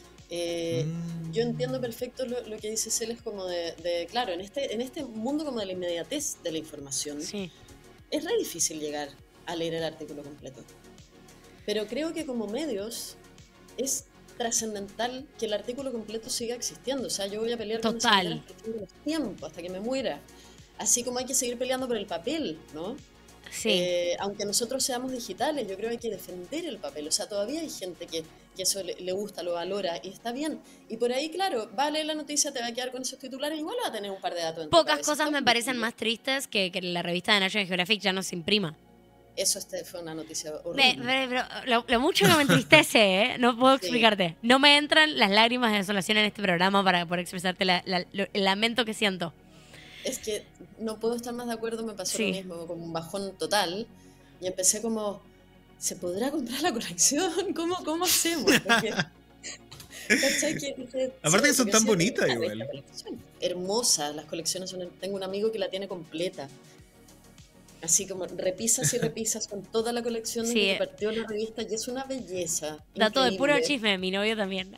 Yo entiendo perfecto lo que dice Celes como claro, en este mundo como de la inmediatez de la información, Sí. es re difícil llegar a leer el artículo completo. Pero creo que como medios es trascendental que el artículo completo siga existiendo. O sea, yo voy a pelear con esa Total. bandera hasta el fin de los tiempos, hasta que me muera. Así como hay que seguir peleando por el papel, ¿no? Sí. Aunque nosotros seamos digitales, yo creo que hay que defender el papel. O sea, todavía hay gente que eso le gusta, lo valora y está bien. Y por ahí, claro, va a leer la noticia, te va a quedar con esos titulares, igual va a tener un par de datos en tu Pocas cabeza. cosas Está me bien. parecen más tristes que la revista de National Geographic ya no se imprima. Eso fue una noticia horrible. Pero lo mucho que me entristece, ¿eh? No puedo Sí. explicarte. No me entran las lágrimas de desolación en este programa para poder expresarte el lamento que siento. Es que no puedo estar más de acuerdo, me pasó Sí. lo mismo, como un bajón total. Y empecé como, ¿se podrá comprar la colección? ¿Cómo hacemos? Porque, ¿cachai? Aparte que son porque tan sí, bonitas una igual. rica colección. Hermosas las colecciones. Tengo un amigo que la tiene completa. Así como repisas y repisas con toda la colección desde Sí. que partió la revista y es una belleza. Dato de puro increíble. chisme, mi novio también.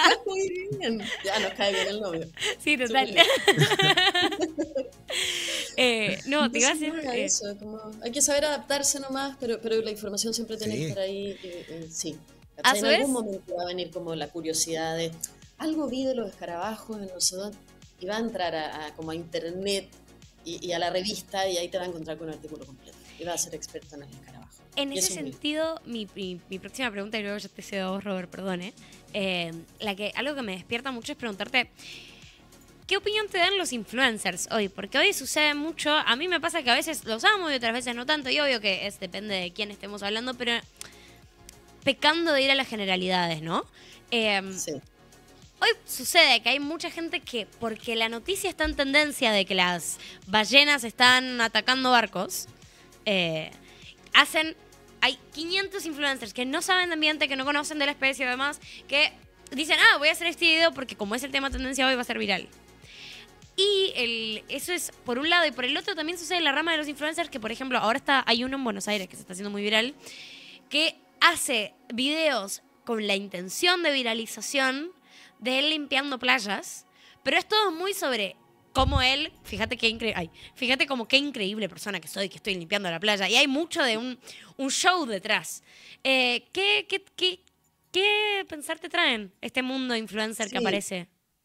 Muy bien. Ya nos cae bien el novio. Sí, total. Súper No, te iba a Entonces, decir... nada, eso, como, hay que saber adaptarse nomás, pero la información siempre tiene que Sí. estar ahí, sí. a ¿Cachai? su En algún vez, momento va a venir como la curiosidad de, algo vi de los escarabajos en no sé dónde, y va a entrar como a internet y a la revista y ahí te va a encontrar con un artículo completo. Y va a ser experto en el escarabajo. en Y ese eso es muy lindo. sentido, mi próxima pregunta, y luego ya te cedo a vos, Robert, perdone, algo que me despierta mucho es preguntarte, ¿qué opinión te dan los influencers hoy? Porque hoy sucede mucho, a mí me pasa que a veces los amo y otras veces no tanto, y obvio que depende de quién estemos hablando, pero pecando de ir a las generalidades, ¿no? Sí, Hoy sucede que hay mucha gente que, porque la noticia está en tendencia de que las ballenas están atacando barcos, eh, hacen... Hay 500 influencers que no saben de ambiente, que no conocen de la especie y demás, que dicen, voy a hacer este video porque como es el tema tendencia hoy va a ser viral. Y eso es por un lado, y por el otro también sucede en la rama de los influencers, que por ejemplo ahora hay uno en Buenos Aires que se está haciendo muy viral, que hace videos con la intención de viralización de él limpiando playas, pero es todo muy sobre cómo él, fíjate como qué increíble persona que soy, que estoy limpiando la playa, y hay mucho de un show detrás. ¿Qué pensar te traen este mundo influencer que sí. aparece?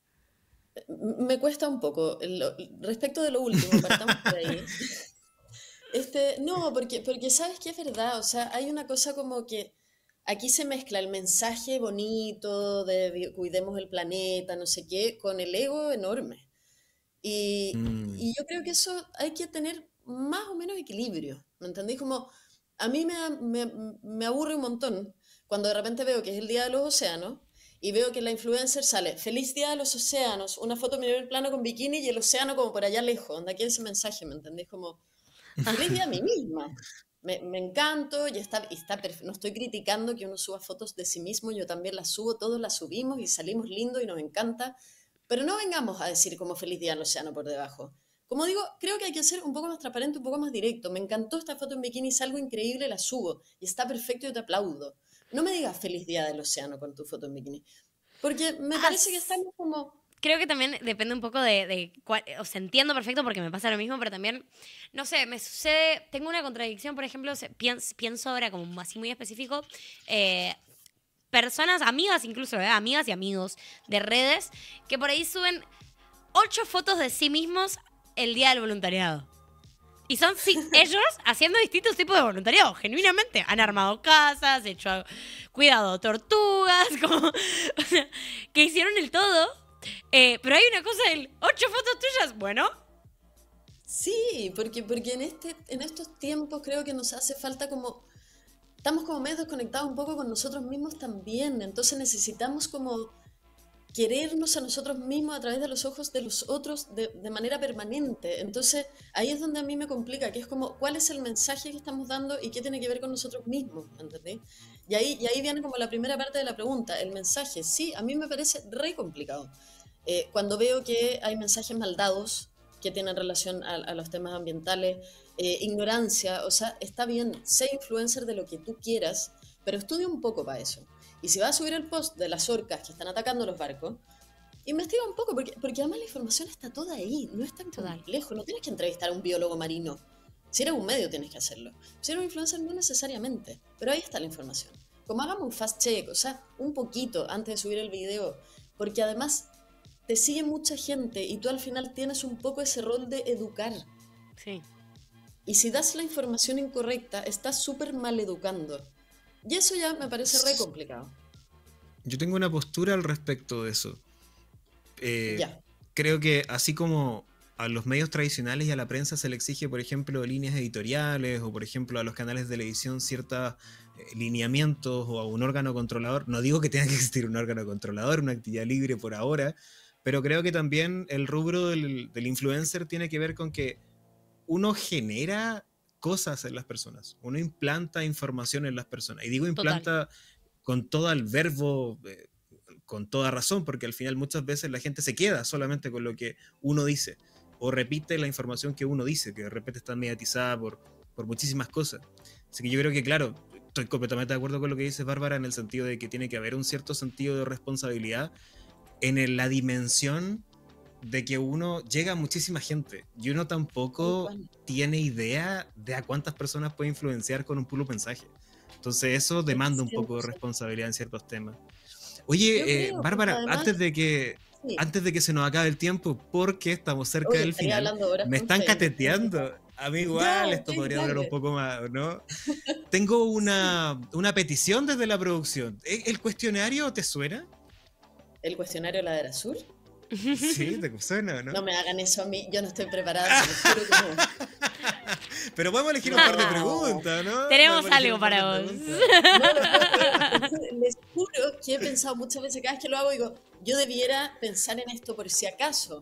Me cuesta un poco. Respecto de lo último, partamos por ahí. No, porque sabes que es verdad, o sea, hay una cosa como que aquí se mezcla el mensaje bonito de cuidemos el planeta, no sé qué, con el ego enorme. Mm, Y yo creo que eso hay que tener más o menos equilibrio, ¿me entendéis? Como a mí me aburre un montón cuando de repente veo que es el Día de los Océanos y veo que la influencer sale, feliz Día de los Océanos, una foto en primer plano con bikini y el océano como por allá lejos, donde aquí ese mensaje, ¿me entendéis? Como feliz día a mí misma. Me encanto no estoy criticando que uno suba fotos de sí mismo, yo también las subo, todos las subimos y salimos lindo y nos encanta, pero no vengamos a decir como feliz día al océano por debajo. Como digo, creo que hay que ser un poco más transparente, un poco más directo. Me encantó esta foto en bikini, es algo increíble, la subo y está perfecto y te aplaudo. No me digas feliz día del océano con tu foto en bikini, porque me parece que As- estamos como, Creo que también depende un poco de o sea, entiendo perfecto porque me pasa lo mismo, pero también, no sé, me sucede, tengo una contradicción, por ejemplo, pienso ahora como así muy específico, eh, personas, amigas incluso, amigas y amigos de redes, que por ahí suben 8 fotos de sí mismos el día del voluntariado. Y son ellos haciendo distintos tipos de voluntariado, genuinamente. Han armado casas, cuidado tortugas, como, o sea, que hicieron el todo. Pero hay una cosa, 8 fotos tuyas, bueno, sí, porque en estos tiempos creo que nos hace falta como estamos como medio desconectados un poco con nosotros mismos también, entonces necesitamos como querernos a nosotros mismos a través de los ojos de los otros de manera permanente. Entonces ahí es donde a mí me complica, que es como cuál es el mensaje que estamos dando y qué tiene que ver con nosotros mismos, ¿entendés? Y ahí viene como la primera parte de la pregunta, el mensaje. Sí, a mí me parece re complicado. Cuando veo que hay mensajes mal dados que tienen relación a los temas ambientales, ignorancia, o sea, está bien, sé influencer de lo que tú quieras, pero estudia un poco para eso. Y si vas a subir el post de las orcas que están atacando los barcos, investiga un poco, porque además la información está toda ahí, no es tan total. complejo, no tienes que entrevistar a un biólogo marino. Si eres un medio tienes que hacerlo. Si eres un influencer no necesariamente, pero ahí está la información. Como hagamos un fast check, o sea, un poquito antes de subir el video, porque además te sigue mucha gente y tú al final tienes un poco ese rol de educar. Sí. Y si das la información incorrecta, estás súper mal educando. Y eso ya me parece re complicado. yo tengo una postura al respecto de eso. Ya. Creo que así como a los medios tradicionales y a la prensa se le exige, por ejemplo, líneas editoriales o, por ejemplo, a los canales de televisión ciertos lineamientos o a un órgano controlador, no digo que tenga que existir un órgano controlador, una actividad libre por ahora, pero creo que también el rubro del influencer tiene que ver con que uno genera cosas en las personas, uno implanta información en las personas. Y digo Total. implanta con todo el verbo, con toda razón, porque al final muchas veces la gente se queda solamente con lo que uno dice, o repite la información que uno dice, que de repente está mediatizada por muchísimas cosas. Así que yo creo que, claro, estoy completamente de acuerdo con lo que dice Bárbara en el sentido de que tiene que haber un cierto sentido de responsabilidad en la dimensión de que uno llega a muchísima gente y uno tampoco tiene idea de a cuántas personas puede influenciar con un puro mensaje. Entonces eso demanda un poco de responsabilidad en ciertos temas. Oye, Bárbara, además, antes de que se nos acabe el tiempo, porque estamos cerca del final, me están cateteando. A mí igual, esto podría durar un poco más, ¿no? Tengo una petición desde la producción. ¿El cuestionario te suena? ¿El cuestionario Ladera Sur? Sí, te suena, ¿no? No me hagan eso a mí, yo no estoy preparada, se lo juro que no. Pero podemos elegir un par de preguntas, ¿no? Tenemos algo para vos. Les juro que he pensado muchas veces, cada vez que lo hago, digo, yo debiera pensar en esto por si acaso.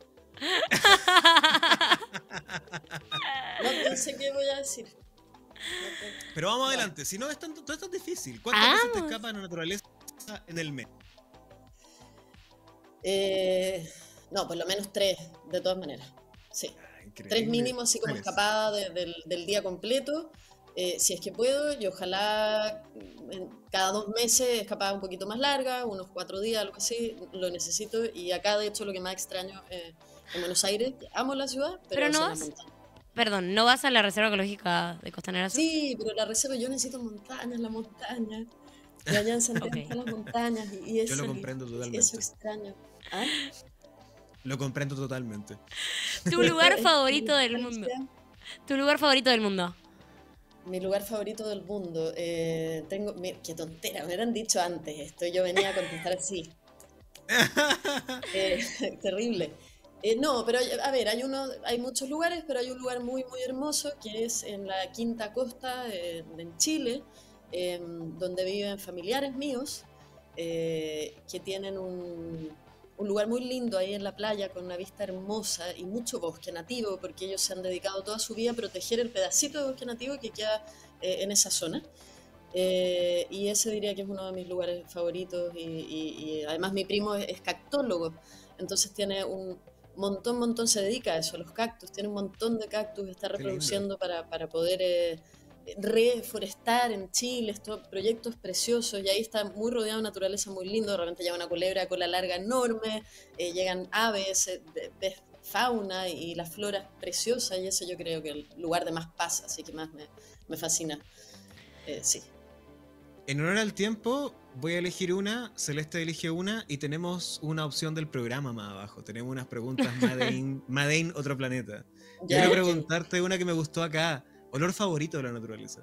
No pensé qué voy a decir. Pero vamos adelante, si no es tan difícil. ¿Cuántas veces te escapa la naturaleza en el mes? No, por lo menos 3, de todas maneras. Sí. Increíble. 3 mínimos, así como escapada del día completo. Si es que puedo, y ojalá cada 2 meses escapada un poquito más larga, unos 4 días, algo así, lo necesito. Y acá, de hecho, lo que más extraño en Buenos Aires, amo la ciudad, pero no son vas, las montañas. perdón, ¿no vas a la Reserva Ecológica de Costanera Sur? Sí, pero la reserva, yo necesito montañas, la montaña. Y allá en Santiago están las montañas. Y eso, yo lo comprendo totalmente. Eso extraño. ¿Ah? Lo comprendo totalmente. ¿Tu lugar favorito del mundo? ¿Tu lugar favorito del mundo? Mi lugar favorito del mundo. Qué tontera, me hubieran dicho antes esto. Yo venía a contestar así. Terrible. No, pero a ver, hay muchos lugares, pero hay un lugar muy, muy hermoso que es en la Quinta Costa, en Chile, donde viven familiares míos que tienen un lugar muy lindo ahí en la playa con una vista hermosa y mucho bosque nativo, porque ellos se han dedicado toda su vida a proteger el pedacito de bosque nativo que queda en esa zona. Y ese diría que es uno de mis lugares favoritos y además mi primo es cactólogo, entonces tiene un montón, se dedica a eso, a los cactus, tiene un montón de cactus, está reproduciendo para poder reforestar en Chile, estos proyectos preciosos, y ahí está muy rodeado de naturaleza muy lindo, de repente llega una culebra de cola larga enorme, llegan aves, ves fauna y la flora es preciosa, y ese yo creo que es el lugar de más paz, así que más me fascina. Sí. En honor al tiempo, voy a elegir una, Celeste elige una, y tenemos una opción del programa más abajo. Tenemos unas preguntas Made in otro planeta. Quiero preguntarte una que me gustó acá. ¿Olor favorito de la naturaleza?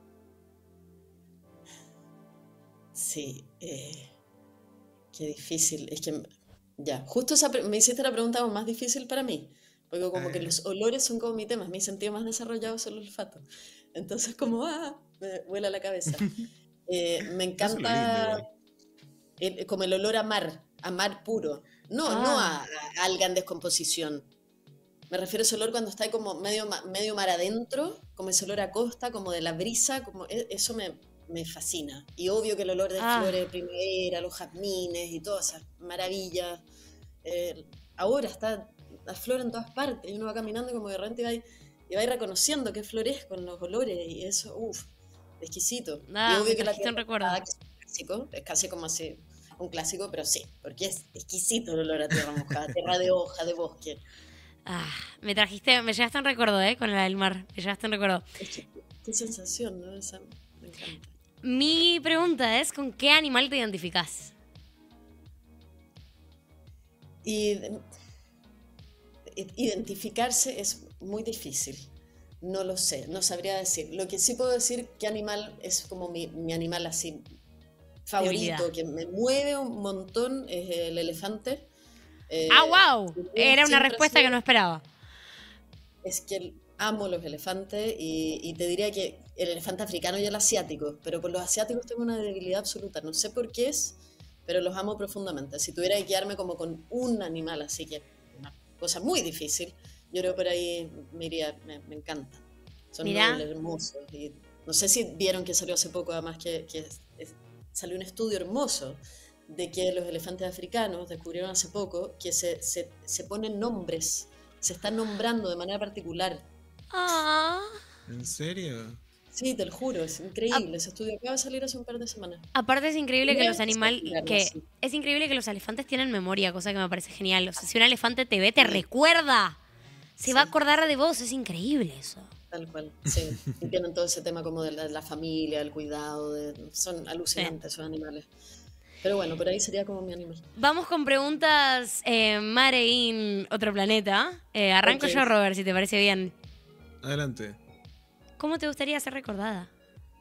Sí, qué difícil. Es que, ya, justo me hiciste la pregunta más difícil para mí, porque como que los olores son como mi tema, es mi sentido más desarrollado es el olfato. Entonces como, me vuela la cabeza. Me encanta como el olor a mar puro. No a alga en descomposición. Me refiero a ese olor cuando está ahí como medio mar adentro, como ese olor a costa, como de la brisa, como eso me fascina. Y obvio que el olor de flores de primavera, los jazmines y todas esas maravillas. Ahora está la flor en todas partes y uno va caminando y como de repente y va a ir reconociendo qué flor es con los olores y eso, exquisito. Y obvio que la tierra mojada, que es un clásico, es casi como así un clásico, pero sí, porque es exquisito el olor a tierra mojada, tierra de hoja, de bosque. Me llegaste a un recuerdo, con la del mar, me llegaste a un recuerdo. Qué sensación, ¿no? Esa, me encanta. Mi pregunta es, ¿con qué animal te identificás? Identificarse es muy difícil. No lo sé, no sabría decir. Lo que sí puedo decir, qué animal es como mi animal así favorito, que me mueve un montón, es el elefante. ¡Wow! Era una respuesta que no esperaba. Es que amo los elefantes y te diría que el elefante africano y el asiático, pero por los asiáticos tengo una debilidad absoluta. No sé por qué es, pero los amo profundamente. Si tuviera que quedarme como con un animal, así que una cosa muy difícil, yo creo que por ahí me iría, me encanta. Son nobles, hermosos. Y no sé si vieron que salió hace poco, además que salió un estudio hermoso de que los elefantes africanos descubrieron hace poco que se ponen nombres, se están nombrando de manera particular. ¿En serio? Sí, te lo juro, es increíble. Ese estudio acaba de salir hace un par de semanas. Aparte es increíble que Voy a los empezar a animales, mirarlo, sí. es increíble que los elefantes tienen memoria, cosa que me parece genial. O sea, si un elefante te ve, te recuerda. Se va a Sí. acordar de vos, es increíble eso. Tal cual, sí. Y tienen todo ese tema como de la familia, el cuidado, son alucinantes esos animales. Pero bueno, por ahí sería como mi animal. Vamos con preguntas Marein, otro planeta. Arranco Ok. yo, Robert, si te parece bien. Adelante. ¿Cómo te gustaría ser recordada?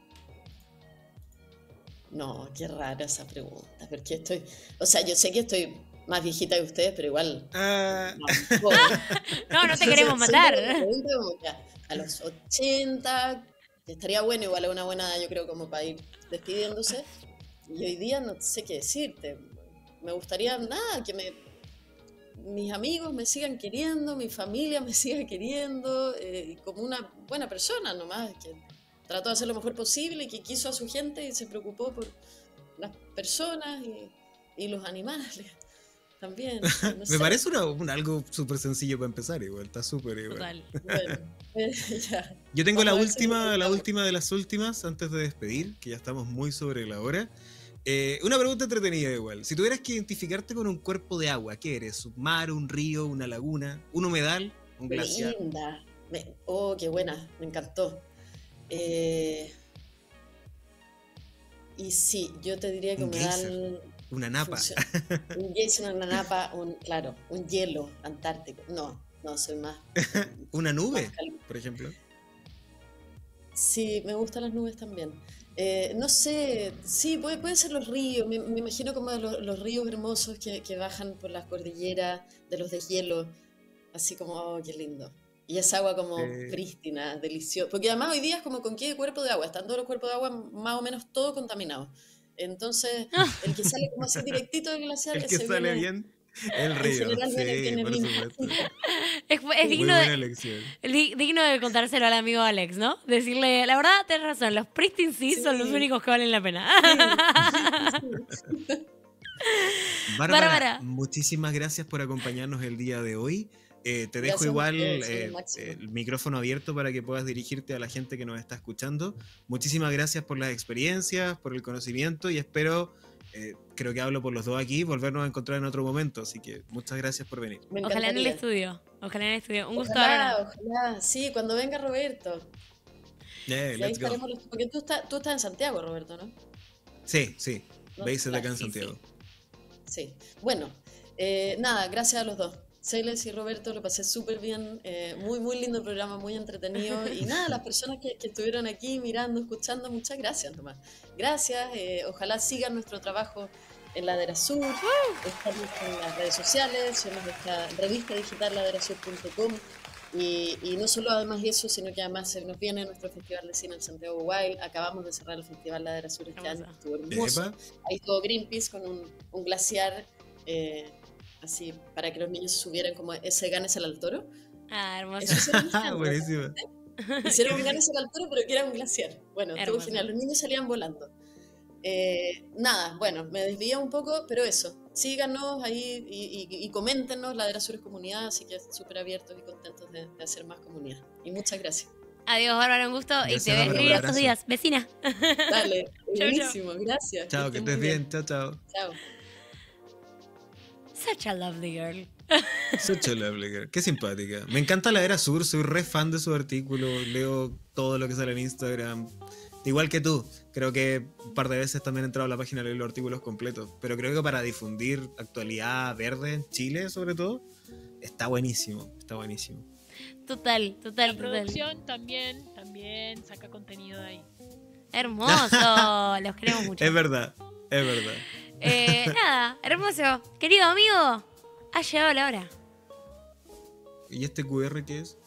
No, qué rara esa pregunta, porque estoy, o sea, yo sé que estoy más viejita que ustedes, pero igual, Ah, más joven. No, no te Entonces, queremos siempre matar. me pregunto como que a los 80, que estaría bueno, igual a una buena edad, yo creo, como para ir despidiéndose. Y hoy día no sé qué decirte. Me gustaría, nada, que mis amigos me sigan queriendo, mi familia me siga queriendo, y como una buena persona nomás, que trató de hacer lo mejor posible y que quiso a su gente y se preocupó por las personas y los animales también. No me sé. parece algo súper sencillo para empezar igual, está súper igual. Total. Bueno, ya. Yo tengo Vamos a ver si lo la logramos. última de las últimas antes de despedir, que ya estamos muy sobre la hora. Una pregunta entretenida igual. Si tuvieras que identificarte con un cuerpo de agua, ¿qué eres? ¿Un mar, un río, una laguna, un humedal, un Qué glaciar? linda. Oh, qué buena, me encantó. Y sí, yo te diría que Un me da geyser, una napa. un geyser, una napa, claro, un hielo antártico. No, no, soy más, Una más nube, cálido. por ejemplo. Sí, me gustan las nubes también. No sé, sí, puede ser los ríos. Me imagino como de los ríos hermosos que bajan por las cordilleras, de los deshielo, así como, oh, qué lindo. Y esa agua como Eh, prístina, deliciosa. Porque además hoy día es como con qué cuerpo de agua. Están todos los cuerpos de agua más o menos todos contaminados. Entonces, el que sale como así directito del glaciar, el que ese sale viene, bien, el en río. general Sí, viene por supuesto. limpiecito. Es Muy digno buena de, elección. digno de contárselo al amigo Alex, ¿no? Decirle, la verdad, tenés razón, los Pristine sí son los Sí, únicos que valen la pena. sí, sí. Bárbara, Bárbara, muchísimas gracias por acompañarnos el día de hoy. Te dejo Gracias a igual ustedes, son lo máximo. el micrófono abierto para que puedas dirigirte a la gente que nos está escuchando. Muchísimas gracias por las experiencias, por el conocimiento y espero, creo que hablo por los dos aquí, volvernos a encontrar en otro momento. Así que muchas gracias por venir. Me ojalá en el encantaría. estudio. Ojalá en el estudio. Un gusto, Bárbara. Ojalá. Sí, cuando venga Roberto. Y ahí Let's go. estaremos porque tú estás en Santiago, Roberto, ¿no? Sí, sí. ¿No? Bases de acá en Sí, Santiago. Sí. Bueno, nada, gracias a los dos. Celes y Roberto, lo pasé súper bien. Muy, muy lindo programa, muy entretenido. Y nada, las personas que estuvieron aquí mirando, escuchando, muchas gracias nomás. Gracias. Ojalá sigan nuestro trabajo en Ladera Sur. Estamos en las redes sociales, somos esta revista digital laderasur.com. Y no solo además eso, sino que además se nos viene nuestro Festival de Cine en Santiago Wild. Acabamos de cerrar el Festival Ladera Sur este año, estuvo hermoso. Epa. Ahí estuvo Greenpeace con un glaciar, así, para que los niños subieran como ese Ganes al Toro. Ah, hermoso. Eso hicieron este año. Buenísimo. Hicieron un Ganes al Toro, pero que era un glaciar. Bueno, estuvo Hermoso. genial. Los niños salían volando. Nada, bueno, me desvié un poco, pero eso. Síganos ahí y coméntenos. Ladera Sur es comunidad, así que súper abiertos y contentos de hacer más comunidad. Y muchas gracias. Adiós, Bárbara, un gusto. Gracias, y te voy a Bárbara, escribir un estos abrazo. días. Vecina. Dale, Chau, buenísimo, gracias. Chao, que estén estés muy bien. Chao, chao. Chao. Such a lovely girl. Such a lovely girl. Qué simpática. Me encanta la Era Sur, soy re fan de sus artículos, leo todo lo que sale en Instagram. Igual que tú, creo que un par de veces también he entrado a la página a leer los artículos completos, pero creo que para difundir actualidad verde en Chile, sobre todo, está buenísimo, está buenísimo. Total, La total, total. producción también saca contenido de ahí. Hermoso. Los queremos mucho. Es verdad, es verdad. Nada, hermoso. Querido amigo, ha llegado la hora. ¿Y este QR qué es?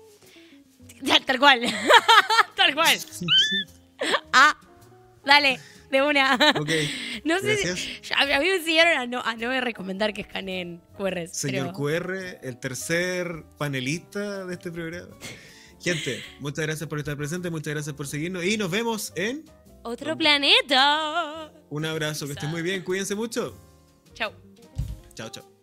Ya, tal cual. Tal cual. Ah, dale, de una. Ok, No sé gracias. si. A mí me enseñaron a no recomendar que escaneen QRs. Señor pero- QR, el tercer panelista de este programa. Gente, muchas gracias por estar presente, muchas gracias por seguirnos y nos vemos en Otro planeta. un abrazo, que estén muy bien, cuídense mucho. Chau. Chao, chao.